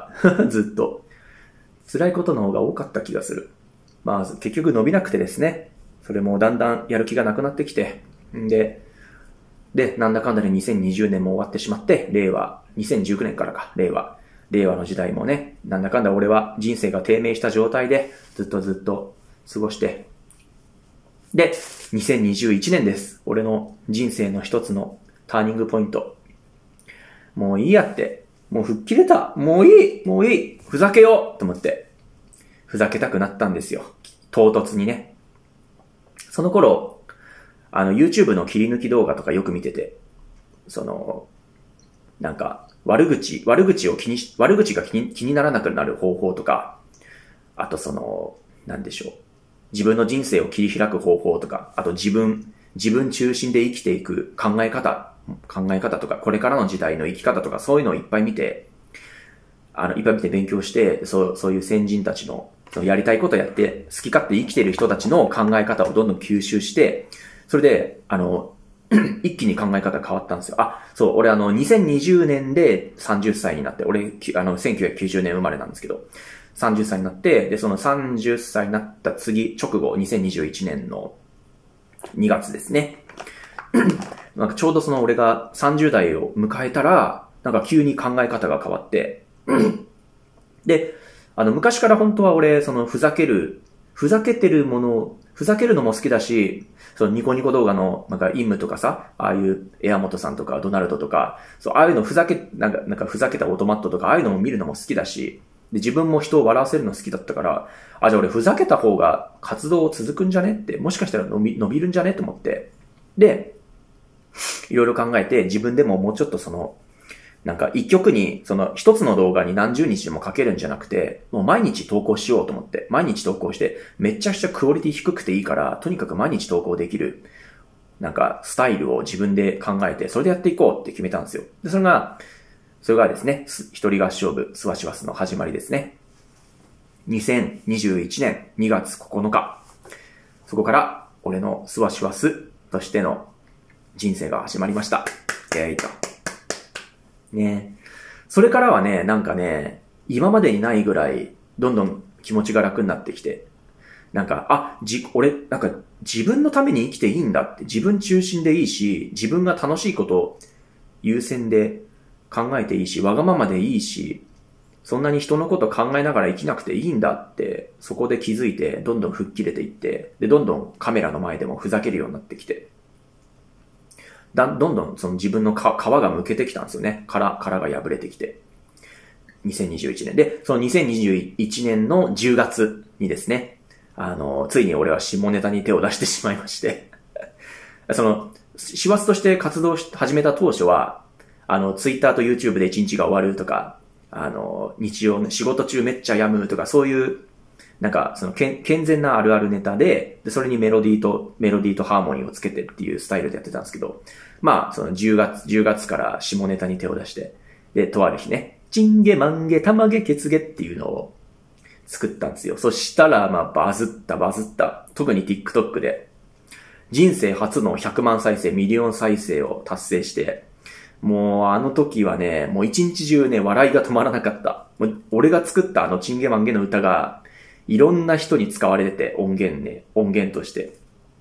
ずっと。辛いことの方が多かった気がする。まあ、結局伸びなくてですね。それもだんだんやる気がなくなってきて。んで、で、なんだかんだでにせんにじゅうねんも終わってしまって、令和、にせんじゅうきゅうねんからか、令和。令和の時代もね、なんだかんだ俺は人生が低迷した状態で、ずっとずっと過ごして。で、にせんにじゅういちねんです。俺の人生の一つのターニングポイント。もういいやって。もう吹っ切れた。もういい。もういい。ふざけようと思って。ふざけたくなったんですよ。唐突にね。その頃、あの YouTube の切り抜き動画とかよく見てて、その、なんか、悪口、悪口を気にし、悪口が気に、気にならなくなる方法とか、あとその、なんでしょう。自分の人生を切り開く方法とか、あと自分、自分中心で生きていく考え方、考え方とか、これからの時代の生き方とか、そういうのをいっぱい見て、あの、いっぱい見て勉強して、そう、そういう先人たちの、そのやりたいことやって、好き勝手生きている人たちの考え方をどんどん吸収して、それで、あの、一気に考え方変わったんですよ。あ、そう、俺あの、にせんにじゅうねんでさんじゅっさいになって、俺、あの、せんきゅうひゃくきゅうじゅうねん生まれなんですけど、さんじゅっさいになって、で、そのさんじゅっさいになった次、直後、にせんにじゅういちねんのにがつですね。なんかちょうどその俺がさんじゅうだいを迎えたら、なんか急に考え方が変わって、で、あの、昔から本当は俺、その、ふざける、ふざけてるもの、ふざけるのも好きだし、そのニコニコ動画の、なんか、イムとかさ、ああいうエアモトさんとかドナルドとか、そう、ああいうのふざけ、なんか、なんかふざけたオートマットとか、ああいうのも見るのも好きだし、で、自分も人を笑わせるの好きだったから、あ、じゃあ俺ふざけた方が活動続くんじゃねって、もしかしたら伸び、伸びるんじゃねと思って、で、いろいろ考えて、自分でももうちょっとその、なんか一曲に、その一つの動画に何十日でもかけるんじゃなくて、もう毎日投稿しようと思って、毎日投稿して、めっちゃくちゃクオリティ低くていいから、とにかく毎日投稿できる、なんかスタイルを自分で考えて、それでやっていこうって決めたんですよ。で、それが、それがですね、一人合唱部、スワシワスの始まりですね。にせんにじゅういちねんにがつここのか。そこから、俺のスワシワスとしての人生が始まりました。えーいと。ね。それからはね、なんかね、今までにないぐらい、どんどん気持ちが楽になってきて、なんか、あ、じ、俺、なんか、自分のために生きていいんだって、自分中心でいいし、自分が楽しいことを優先で考えていいし、わがままでいいし、そんなに人のこと考えながら生きなくていいんだって、そこで気づいて、どんどん吹っ切れていって、で、どんどんカメラの前でもふざけるようになってきて、だどんどんその自分の皮がむけてきたんですよね。殻、殻が破れてきて。にせんにじゅういちねん。で、そのにせんにじゅういちねんのじゅうがつにですね、あの、ついに俺は下ネタに手を出してしまいまして。その、師走として活動し始めた当初は、あの、ツイッターと YouTube で一日が終わるとか、あの、日曜、仕事中めっちゃ病むとか、そういう、なんか、その、健全なあるあるネタで、で、それにメロディーと、メロディーとハーモニーをつけてっていうスタイルでやってたんですけど、まあ、そのじゅうがつ、じゅうがつから下ネタに手を出して、で、とある日ね、チンゲマンゲタマゲケツゲっていうのを作ったんですよ。そしたら、まあ、バズった、バズった。特に TikTok で、人生初のひゃくまんさいせい、ミリオン再生を達成して、もうあの時はね、もう一日中ね、笑いが止まらなかった。もう俺が作ったあのチンゲマンゲの歌が、いろんな人に使われてて、音源ね、音源として。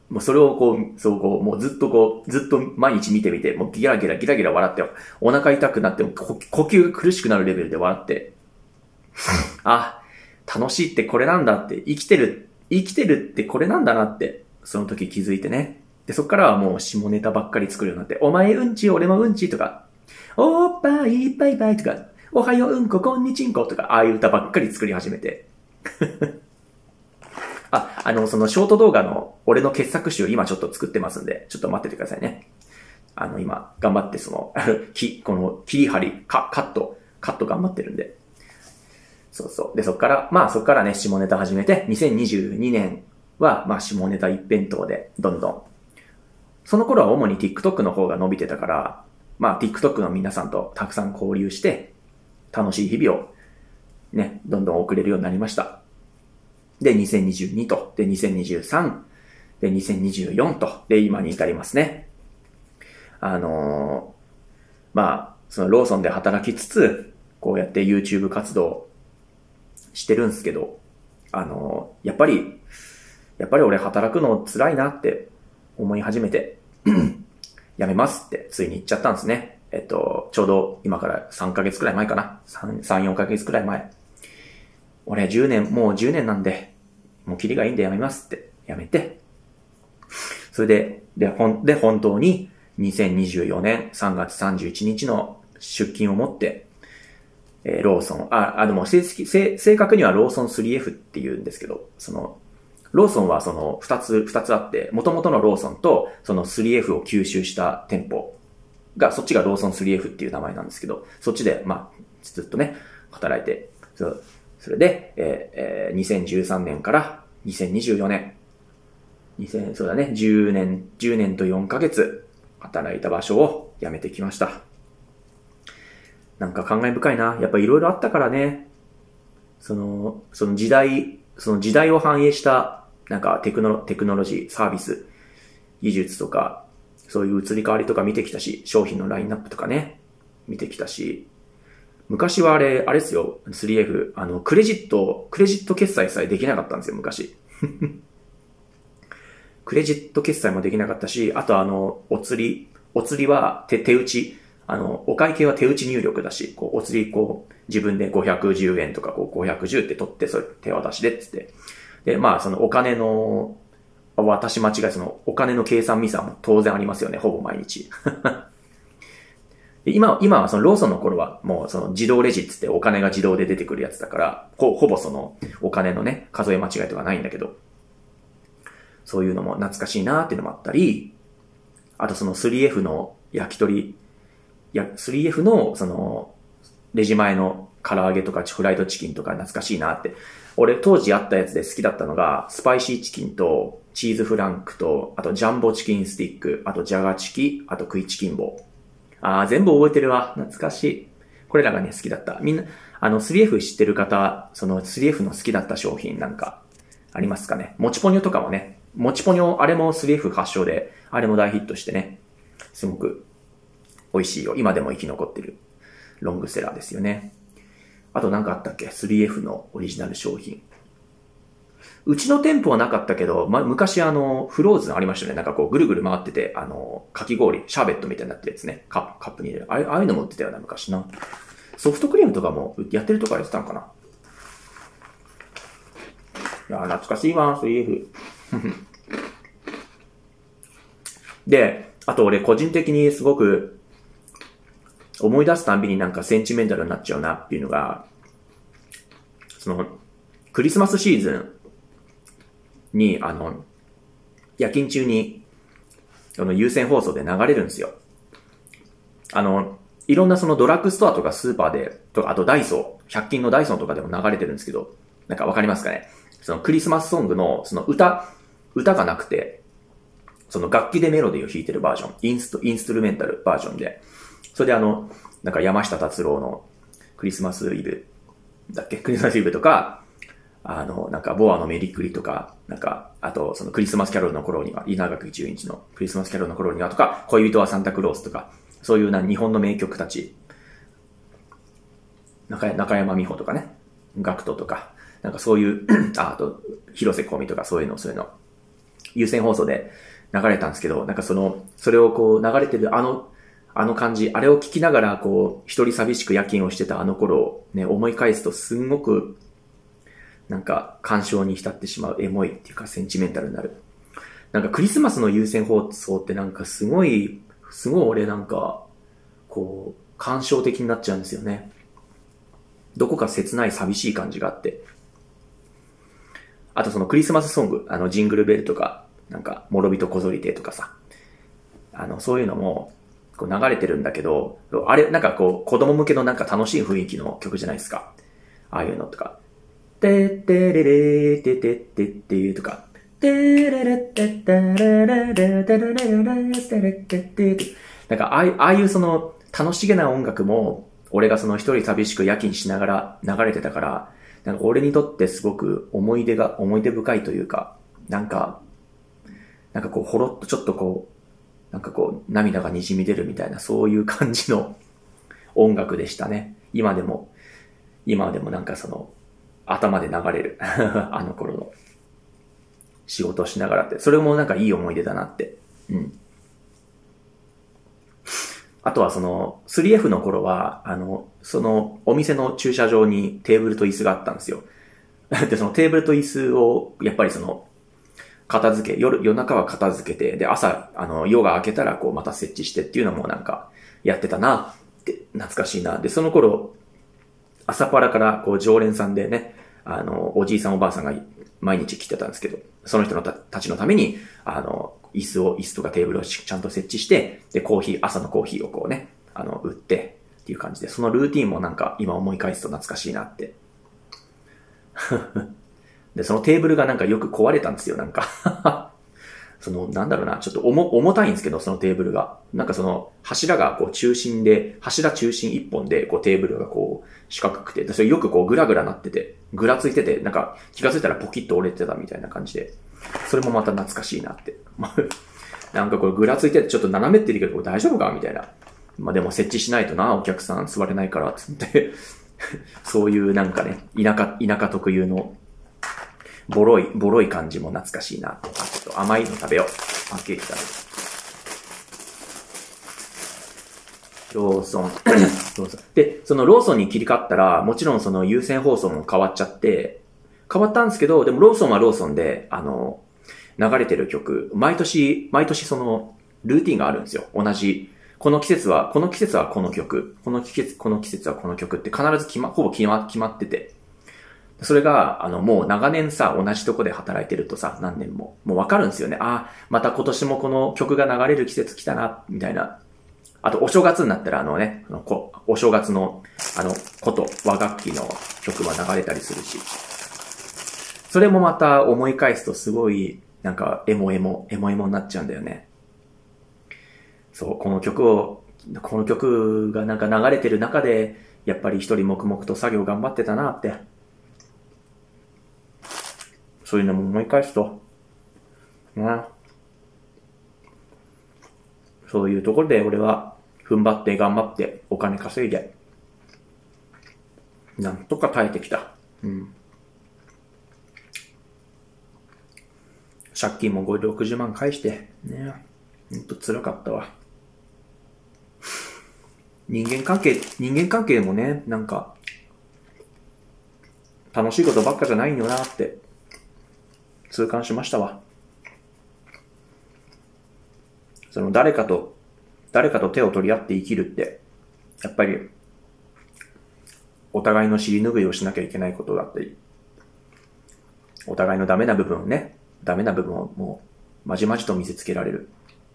もうそれをこう、そうこう、もうずっとこう、ずっと毎日見てみて、もうギラギラギラギラ笑って、お腹痛くなっても呼吸が苦しくなるレベルで笑って、あ、楽しいってこれなんだって、生きてる、生きてるってこれなんだなって、その時気づいてね。で、そっからはもう下ネタばっかり作るようになって、お前うんち、俺もうんちとか、おっぱい、バイバイとか、おはよううんこ、こんにちんことか、ああいう歌ばっかり作り始めて。あ、あの、そのショート動画の俺の傑作集今ちょっと作ってますんで、ちょっと待っててくださいね。あの、今、頑張ってその、き、この切り張り、カカット、カット頑張ってるんで。そうそう。で、そっから、まあそっからね、下ネタ始めて、にせんにじゅうにねんは、まあ下ネタ一辺倒で、どんどん。その頃は主に TikTok の方が伸びてたから、まあ TikTok の皆さんとたくさん交流して、楽しい日々を、ね、どんどん送れるようになりました。で、にせんにじゅうにと、で、にせんにじゅうさん、で、にせんにじゅうよんと、で、今に至りますね。あのー、まあ、そのローソンで働きつつ、こうやって YouTube 活動してるんですけど、あのー、やっぱり、やっぱり俺働くの辛いなって思い始めて、やめますってついに言っちゃったんですね。えっと、ちょうど今からさんかげつくらい前かな。さん、よんかげつくらい前。俺じゅうねん、もうじゅうねんなんで、もうキリがいいんでやめますってやめて、それで、で、ほん、で、本当ににせんにじゅうよねんさんがつさんじゅういちにちの出勤をもって、えー、ローソン、あ、あ、でも正式、正、正確にはローソン スリーエフ って言うんですけど、その、ローソンはその二つ、二つあって、元々のローソンとその スリーエフ を吸収した店舗が、そっちがローソン スリーエフ っていう名前なんですけど、そっちで、まあ、ずっとね、働いて、そうそれで、えー、にせんじゅうさんねんからにせんにじゅうよねん、にせん、そうだね、じゅうねん、じゅうねんとよんかげつ働いた場所を辞めてきました。なんか感慨深いな。やっぱいろいろあったからね。その、その時代、その時代を反映した、なんかテクノロ、テクノロジー、サービス、技術とか、そういう移り変わりとか見てきたし、商品のラインナップとかね、見てきたし、昔はあれ、あれですよ、スリーエフ、あの、クレジット、クレジット決済さえできなかったんですよ、昔。クレジット決済もできなかったし、あとあの、お釣り、お釣りは手、手打ち、あの、お会計は手打ち入力だし、こう、お釣り、こう、自分でごひゃくじゅうえんとか、こう、ごひゃくじゅうって取って、それ手渡しで、つって。で、まあ、そのお金の、私間違い、その、お金の計算ミスはも当然ありますよね、ほぼ毎日。今、今はそのローソンの頃はもうその自動レジってってお金が自動で出てくるやつだから、ほ、ほぼそのお金のね、数え間違いとかないんだけど、そういうのも懐かしいなーっていうのもあったり、あとその スリーエフ の焼き鳥、や、スリーエフ のその、レジ前の唐揚げとかフライドチキンとか懐かしいなって。俺当時あったやつで好きだったのが、スパイシーチキンとチーズフランクと、あとジャンボチキンスティック、あとジャガチキ、あとクイチキンボ。ああ、全部覚えてるわ。懐かしい。これらがね、好きだった。みんな、あの、スリーエフ 知ってる方、その スリーエフ の好きだった商品なんか、ありますかね。もちポニョとかもね、もちポニョ、あれも スリーエフ 発祥で、あれも大ヒットしてね、すごく美味しいよ。今でも生き残ってるロングセラーですよね。あとなんかあったっけ ?スリーエフ のオリジナル商品。うちの店舗はなかったけど、ま、昔あの、フローズンありましたね。なんかこう、ぐるぐる回ってて、あの、かき氷、シャーベットみたいになってるやつね。カップ、カップに入れる。あああいうのも売ってたよな、昔な。ソフトクリームとかもやってるとかやってたんかな。いや、懐かしいわ、スリーエフ。で、あと俺個人的にすごく、思い出すたんびになんかセンチメンタルになっちゃうなっていうのが、その、クリスマスシーズン、に、あの、夜勤中に、あの、有線放送で流れるんですよ。あの、いろんなそのドラッグストアとかスーパーで、とか、あとダイソー、ひゃく均のダイソーとかでも流れてるんですけど、なんかわかりますかね？そのクリスマスソングの、その歌、歌がなくて、その楽器でメロディーを弾いてるバージョン、インスト、インストゥルメンタルバージョンで、それであの、なんか山下達郎のクリスマスイブだっけ？クリスマスイブとか、あの、なんか、ボアのメリクリとか、なんか、あと、そのクリスマスキャロルの頃には、稲垣十一のクリスマスキャロルの頃にはとか、恋人はサンタクロースとか、そういうな日本の名曲たち、中, 中山美穂とかね、ガクトとか、なんかそういう、あ、あと、広瀬香美とかそういうの、そういうの、 有線放送で流れたんですけど、なんかその、それをこう流れてるあの、あの感じ、あれを聞きながらこう、一人寂しく夜勤をしてたあの頃をね、思い返すとすんごく、なんか感傷に浸ってしまう、エモいっていうかセンチメンタルになる。なんかクリスマスの有線放送ってなんかすごい、すごい俺なんか、こう、感傷的になっちゃうんですよね。どこか切ない寂しい感じがあって。あとそのクリスマスソング、あのジングルベルとか、なんか、諸人こぞりてとかさ、あの、そういうのも、こう流れてるんだけど、あれ、なんかこう、子供向けのなんか楽しい雰囲気の曲じゃないですか。ああいうのとか。てってれれーててってっていうとか、てれれってってれれれれれれれれれってってなんかああいう、ああいうその楽しげな音楽も、俺がその一人寂しく夜勤しながら流れてたから、なんか俺にとってすごく思い出が、思い出深いというか、なんか、なんかこう、ほろっとちょっとこう、なんかこう、涙が滲み出るみたいな、そういう感じの音楽でしたね。今でも、今でもなんかその、頭で流れる。あの頃の仕事をしながらって。それもなんかいい思い出だなって。うん。あとはその、スリーエフ の頃は、あの、その、お店の駐車場にテーブルと椅子があったんですよ。で、そのテーブルと椅子を、やっぱりその、片付け、夜、夜中は片付けて、で、朝、あの、夜が明けたら、こう、また設置してっていうのもなんか、やってたなって、懐かしいな。で、その頃、朝っぱらから、こう、常連さんでね、あの、おじいさんおばあさんが毎日来てたんですけど、その人のたたちのために、あの、椅子を、椅子とかテーブルをちゃんと設置して、で、コーヒー、朝のコーヒーをこうね、あの、売って、っていう感じで、そのルーティンもなんか、今思い返すと懐かしいなって。で、そのテーブルがなんかよく壊れたんですよ、なんか。その、なんだろうな、ちょっと重、重たいんですけど、そのテーブルが。なんかその、柱がこう中心で、柱中心一本で、こうテーブルがこう、四角くて、それよくこうグラグラなってて、ぐらついてて、なんか気がついたらポキッと折れてたみたいな感じで、それもまた懐かしいなって。なんかこれぐらついててちょっと斜めってるけど、これ大丈夫かみたいな。まあでも設置しないとな、お客さん座れないから、つって。そういうなんかね、田舎、田舎特有の、ボロい、ボロい感じも懐かしいなって。あ、ちょっと甘いの食べよう。パンケーキ食べる。ローソン。ローソン。で、そのローソンに切り替わったら、もちろんその有線放送も変わっちゃって、変わったんですけど、でもローソンはローソンで、あの、流れてる曲、毎年、毎年その、ルーティンがあるんですよ。同じ。この季節は、この季節はこの曲。この季節、この季節はこの曲って必ず決ま、ほぼ決ま、決まってて。それが、あの、もう長年さ、同じとこで働いてるとさ、何年も。もうわかるんですよね。あ、また今年もこの曲が流れる季節来たな、みたいな。あと、お正月になったら、あのね、あのこお正月の、あの、こと、和楽器の曲は流れたりするし。それもまた思い返すとすごい、なんか、エモエモ、エモエモになっちゃうんだよね。そう、この曲を、この曲がなんか流れてる中で、やっぱり一人黙々と作業頑張ってたなって。そういうのも思い返すと、な。そういうところで俺は踏ん張って頑張ってお金稼いで、なんとか耐えてきた。うん。借金もごじゅうろくじゅうまん返して、ね。ほんと辛かったわ。人間関係、人間関係もね、なんか、楽しいことばっかじゃないんよなって、痛感しましたわ。その誰かと、誰かと手を取り合って生きるって、やっぱり、お互いの尻拭いをしなきゃいけないことだったり、お互いのダメな部分をね、ダメな部分をもう、まじまじと見せつけられる。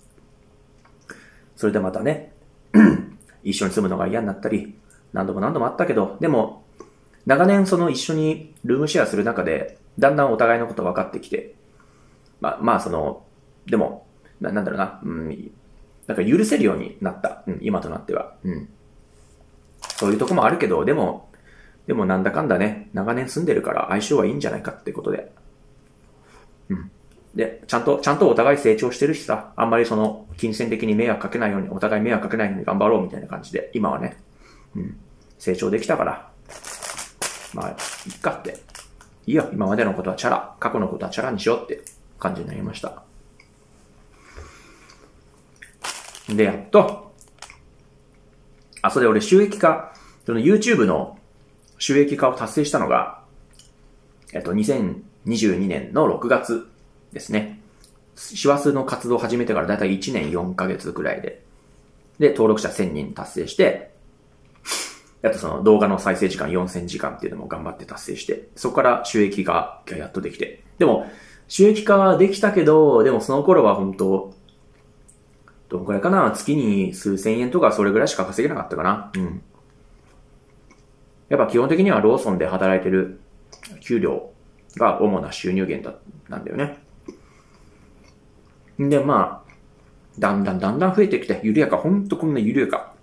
それでまたね、一緒に住むのが嫌になったり、何度も何度もあったけど、でも、長年その一緒にルームシェアする中で、だんだんお互いのこと分かってきて、まあ、まあその、でも、な, なんだろうな、うん、なんか許せるようになった、うん、今となっては、うん。そういうとこもあるけど、でも、でもなんだかんだね、長年住んでるから相性はいいんじゃないかってことで、うん。で、ちゃんと、ちゃんとお互い成長してるしさ、あんまりその、金銭的に迷惑かけないように、お互い迷惑かけないように頑張ろうみたいな感じで、今はね、うん、成長できたから、まあ、いっかって。いいよ、今までのことはチャラ、過去のことはチャラにしようって感じになりました。で、やっと、あ、それ俺収益化、その YouTube の収益化を達成したのが、えっと、にせんにじゅうにねんのろくがつですね。師走の活動を始めてからだいたいいちねんよんかげつくらいで、で、登録者せんにん達成して、あとその動画の再生時間よんせんじかんっていうのも頑張って達成して、そこから収益化がやっとできて。でも、収益化はできたけど、でもその頃は本当どのくらいかな、月に数千円とかそれぐらいしか稼げなかったかな。うん。やっぱ基本的にはローソンで働いてる給料が主な収入源だ、なんだよね。で、まあ、だんだんだんだん増えてきて、緩やか、ほんとこんな緩やか。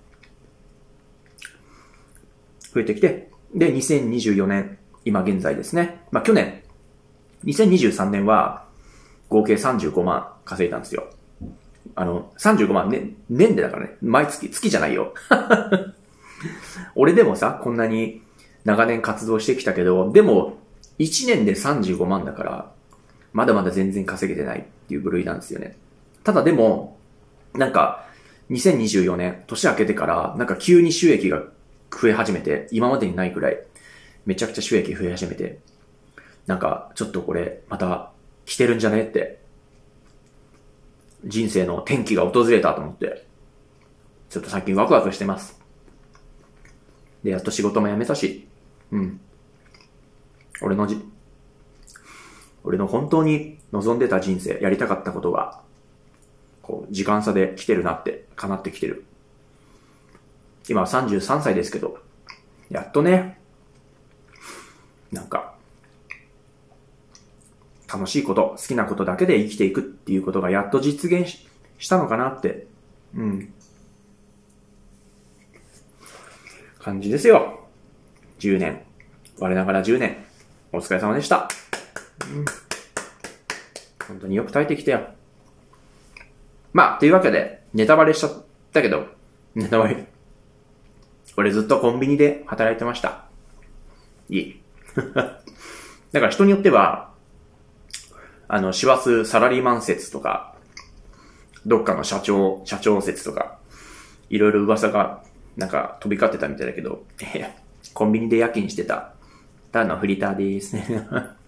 増えてきて、で、にせんにじゅうよねん、今現在ですね。まあ去年、にせんにじゅうさんねんは合計さんじゅうごまん稼いだんですよ。あの、さんじゅうごまんね、年でだからね。毎月、月じゃないよ。俺でもさ、こんなに長年活動してきたけど、でも、いちねんでさんじゅうごまんだから、まだまだ全然稼げてないっていう部類なんですよね。ただでも、なんか、にせんにじゅうよねん、年明けてから、なんか急に収益が増え始めて、今までにないくらい、めちゃくちゃ収益増え始めて、なんか、ちょっとこれ、また、来てるんじゃねって、人生の転機が訪れたと思って、ちょっと最近ワクワクしてます。で、やっと仕事も辞めたし、うん。俺のじ、俺の本当に望んでた人生、やりたかったことが、こう、時間差で来てるなって、叶ってきてる。今はさんじゅうさんさいですけど、やっとね、なんか、楽しいこと、好きなことだけで生きていくっていうことがやっと実現 し, したのかなって、うん。感じですよ。じゅうねん。我ながらじゅうねん。お疲れ様でした。うん、本当によく耐えてきたよ。まあ、というわけで、ネタバレしちゃったけど、ネタバレ。俺ずっとコンビニで働いてました。いい。だから人によっては、あの、師走サラリーマン説とか、どっかの社長、社長説とか、いろいろ噂が、なんか飛び交ってたみたいだけど、えコンビニで夜勤してた、ただのフリーターでーすね。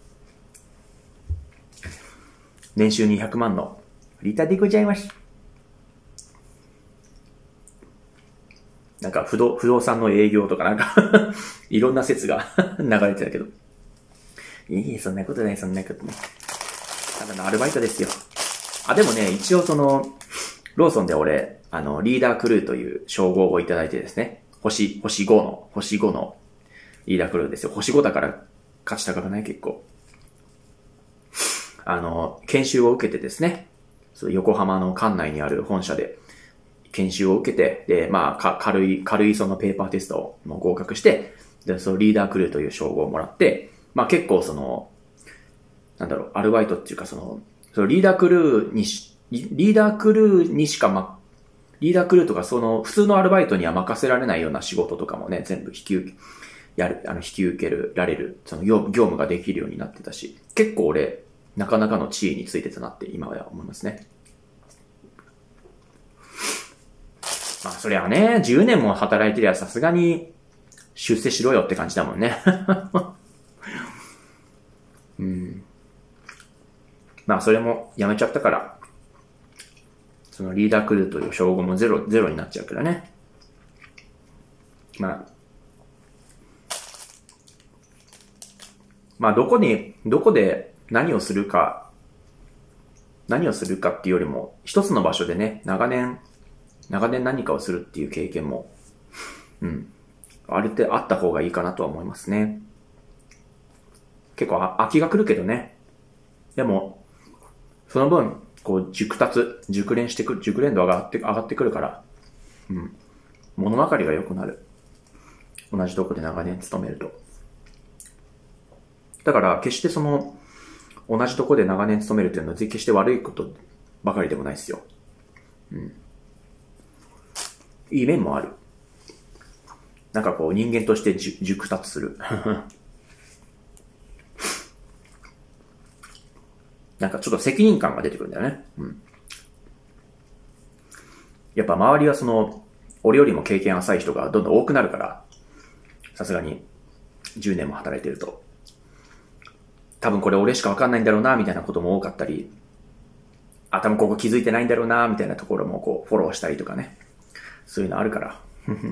年収にひゃくまんのフリーターでございます。なんか不動、不動産の営業とかなんか、いろんな説が流れてたけど。いい、そんなことない、そんなことない。ただのアルバイトですよ。あ、でもね、一応その、ローソンで俺、あの、リーダークルーという称号をいただいてですね、星、星ごの、星ごのリーダークルーですよ。星ごだから勝ち高くない結構。あの、研修を受けてですね、横浜の館内にある本社で研修を受けて、で、まあ、か軽い、軽いそのペーパーテストをもう合格して、で、そのリーダークルーという称号をもらって、まあ結構その、なんだろう、アルバイトっていうかその、そのリーダークルーにし、リーダークルーにしかま、リーダークルーとかその、普通のアルバイトには任せられないような仕事とかもね、全部引き受け、やる、あの、引き受ける、られる、その業務、業務ができるようになってたし、結構俺、なかなかの地位についてたなって今は思いますね。まあそりゃね、じゅうねんも働いてりゃさすがに出世しろよって感じだもんね。うん。まあそれもやめちゃったから、そのリーダークルーという称号もゼロ、ゼロになっちゃうからね。まあ、まあどこに、どこで何をするか、何をするかっていうよりも、一つの場所でね、長年、長年何かをするっていう経験も、うん。あれってあった方がいいかなとは思いますね。結構飽きが来るけどね。でも、その分、こう、熟達、熟練してくる、熟練度が上がって、上がってくるから、うん。物分かりが良くなる。同じとこで長年勤めると。だから、決してその、同じとこで長年勤めるっていうのは、決して悪いことばかりでもないですよ。うん。いい面もある。なんかこう、人間として熟達する。 なんかちょっと責任感が出てくるんだよね。うん。やっぱ周りはその、俺よりも経験浅い人がどんどん多くなるから、さすがにじゅうねんも働いてると、多分これ俺しかわかんないんだろうな、みたいなことも多かったり、あ、多分ここ気づいてないんだろうな、みたいなところもこう、フォローしたりとかね。そういうのあるから。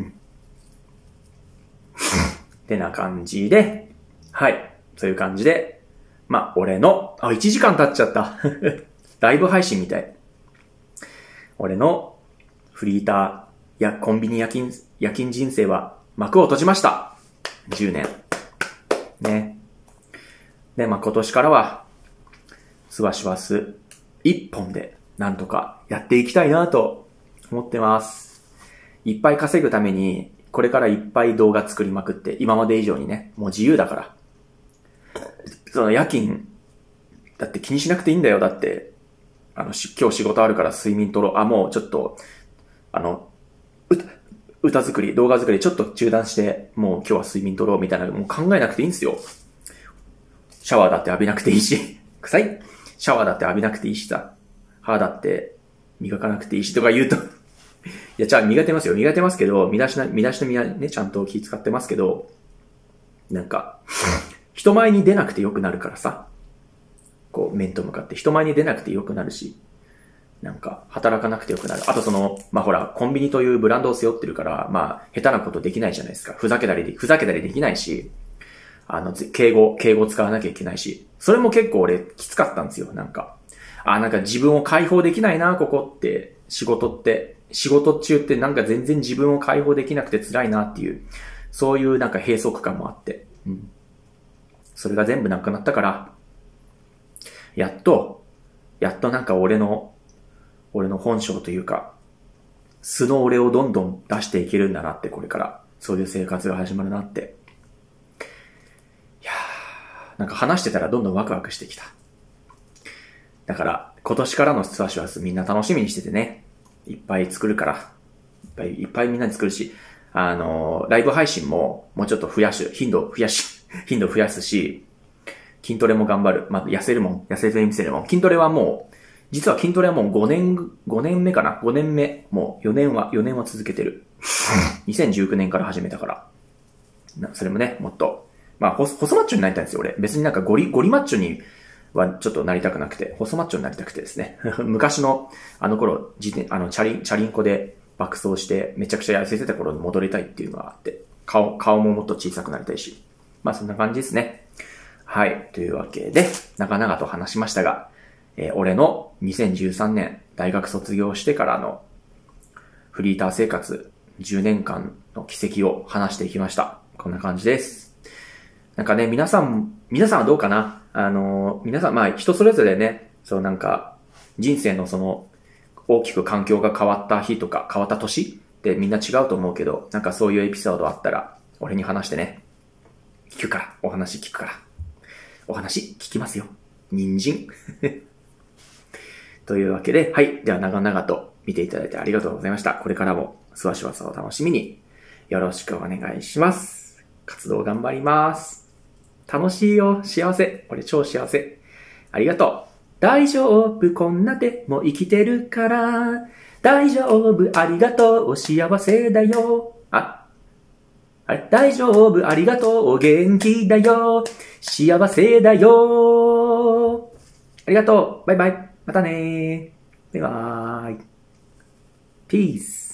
ってな感じで、はい。そういう感じで、まあ、俺の、あ、いちじかん経っちゃった。ライブ配信みたい。俺のフリーターやコンビニ夜勤、夜勤人生は幕を閉じました。じゅうねん。ね。で、まあ、今年からは、スワシワス一本でなんとかやっていきたいなと思ってます。いっぱい稼ぐために、これからいっぱい動画作りまくって、今まで以上にね、もう自由だから。その夜勤、だって気にしなくていいんだよ。だって、あの、し今日仕事あるから睡眠取ろう。あ、もうちょっと、あの、歌、歌作り、動画作りちょっと中断して、もう今日は睡眠取ろうみたいな、もう考えなくていいんですよ。シャワーだって浴びなくていいし。臭い？シャワーだって浴びなくていいしさ。歯だって磨かなくていいしとか言うと。いや、じゃあ磨いてますよ。磨いてますけど、身だしな、身だしなみはね、ちゃんと気使ってますけど、なんか、人前に出なくてよくなるからさ。こう、面と向かって人前に出なくてよくなるし、なんか、働かなくてよくなる。あとその、まあ、ほら、コンビニというブランドを背負ってるから、まあ、下手なことできないじゃないですか。ふざけたりで、ふざけたりできないし、あの、敬語、敬語使わなきゃいけないし、それも結構俺、きつかったんですよ、なんか。あ、なんか自分を解放できないな、ここって、仕事って、仕事中ってなんか全然自分を解放できなくて辛いなっていう、そういうなんか閉塞感もあって、うん。それが全部なくなったから、やっと、やっとなんか俺の、俺の本性というか、素の俺をどんどん出していけるんだなって、これから、そういう生活が始まるなって。いやー、なんか話してたらどんどんワクワクしてきた。だから、今年からのスワシワスみんな楽しみにしててね。いっぱい作るから。いっぱいいっぱいみんなで作るし、あのー、ライブ配信ももうちょっと増やし、頻度増やし、頻度増やすし、筋トレも頑張る。まあ、痩せるもん。痩せてみせるもん。筋トレはもう、実は筋トレはもうごねん、ごねんめかな ?ご 年目。もうよねんは、よねんは続けてる。にせんじゅうきゅうねんから始めたから。それもね、もっと、まあ、細マッチョになりたいんですよ、俺。別になんかゴリ、ゴリマッチョにはちょっとなりたくなくて、細マッチョになりたくてですね。昔の、あの頃、自転、あの、チャリン、チャリンコで爆走して、めちゃくちゃ痩せてた頃に戻りたいっていうのがあって、顔、顔ももっと小さくなりたいし。まあ、そんな感じですね。はい。というわけで、長々と話しましたが、えー、俺のにせんじゅうさんねん大学卒業してからのフリーター生活じゅうねんかんの軌跡を話していきました。こんな感じです。なんかね、皆さん、皆さんはどうかな？あのー、皆さん、まあ人それぞれね、そうなんか人生のその大きく環境が変わった日とか変わった年ってみんな違うと思うけど、なんかそういうエピソードあったら俺に話してね。聞くから、お話聞くから。お話聞きますよ。人参。というわけで、はい。では長々と見ていただいてありがとうございました。これからもスワシワスを楽しみによろしくお願いします。活動頑張ります。楽しいよ。幸せ。俺超幸せ。ありがとう。大丈夫。こんなでも生きてるから。大丈夫。ありがとう。幸せだよ。あ、あれ大丈夫。ありがとう。元気だよ。幸せだよ。ありがとう。バイバイ。またねー。バイバーイ。ピース。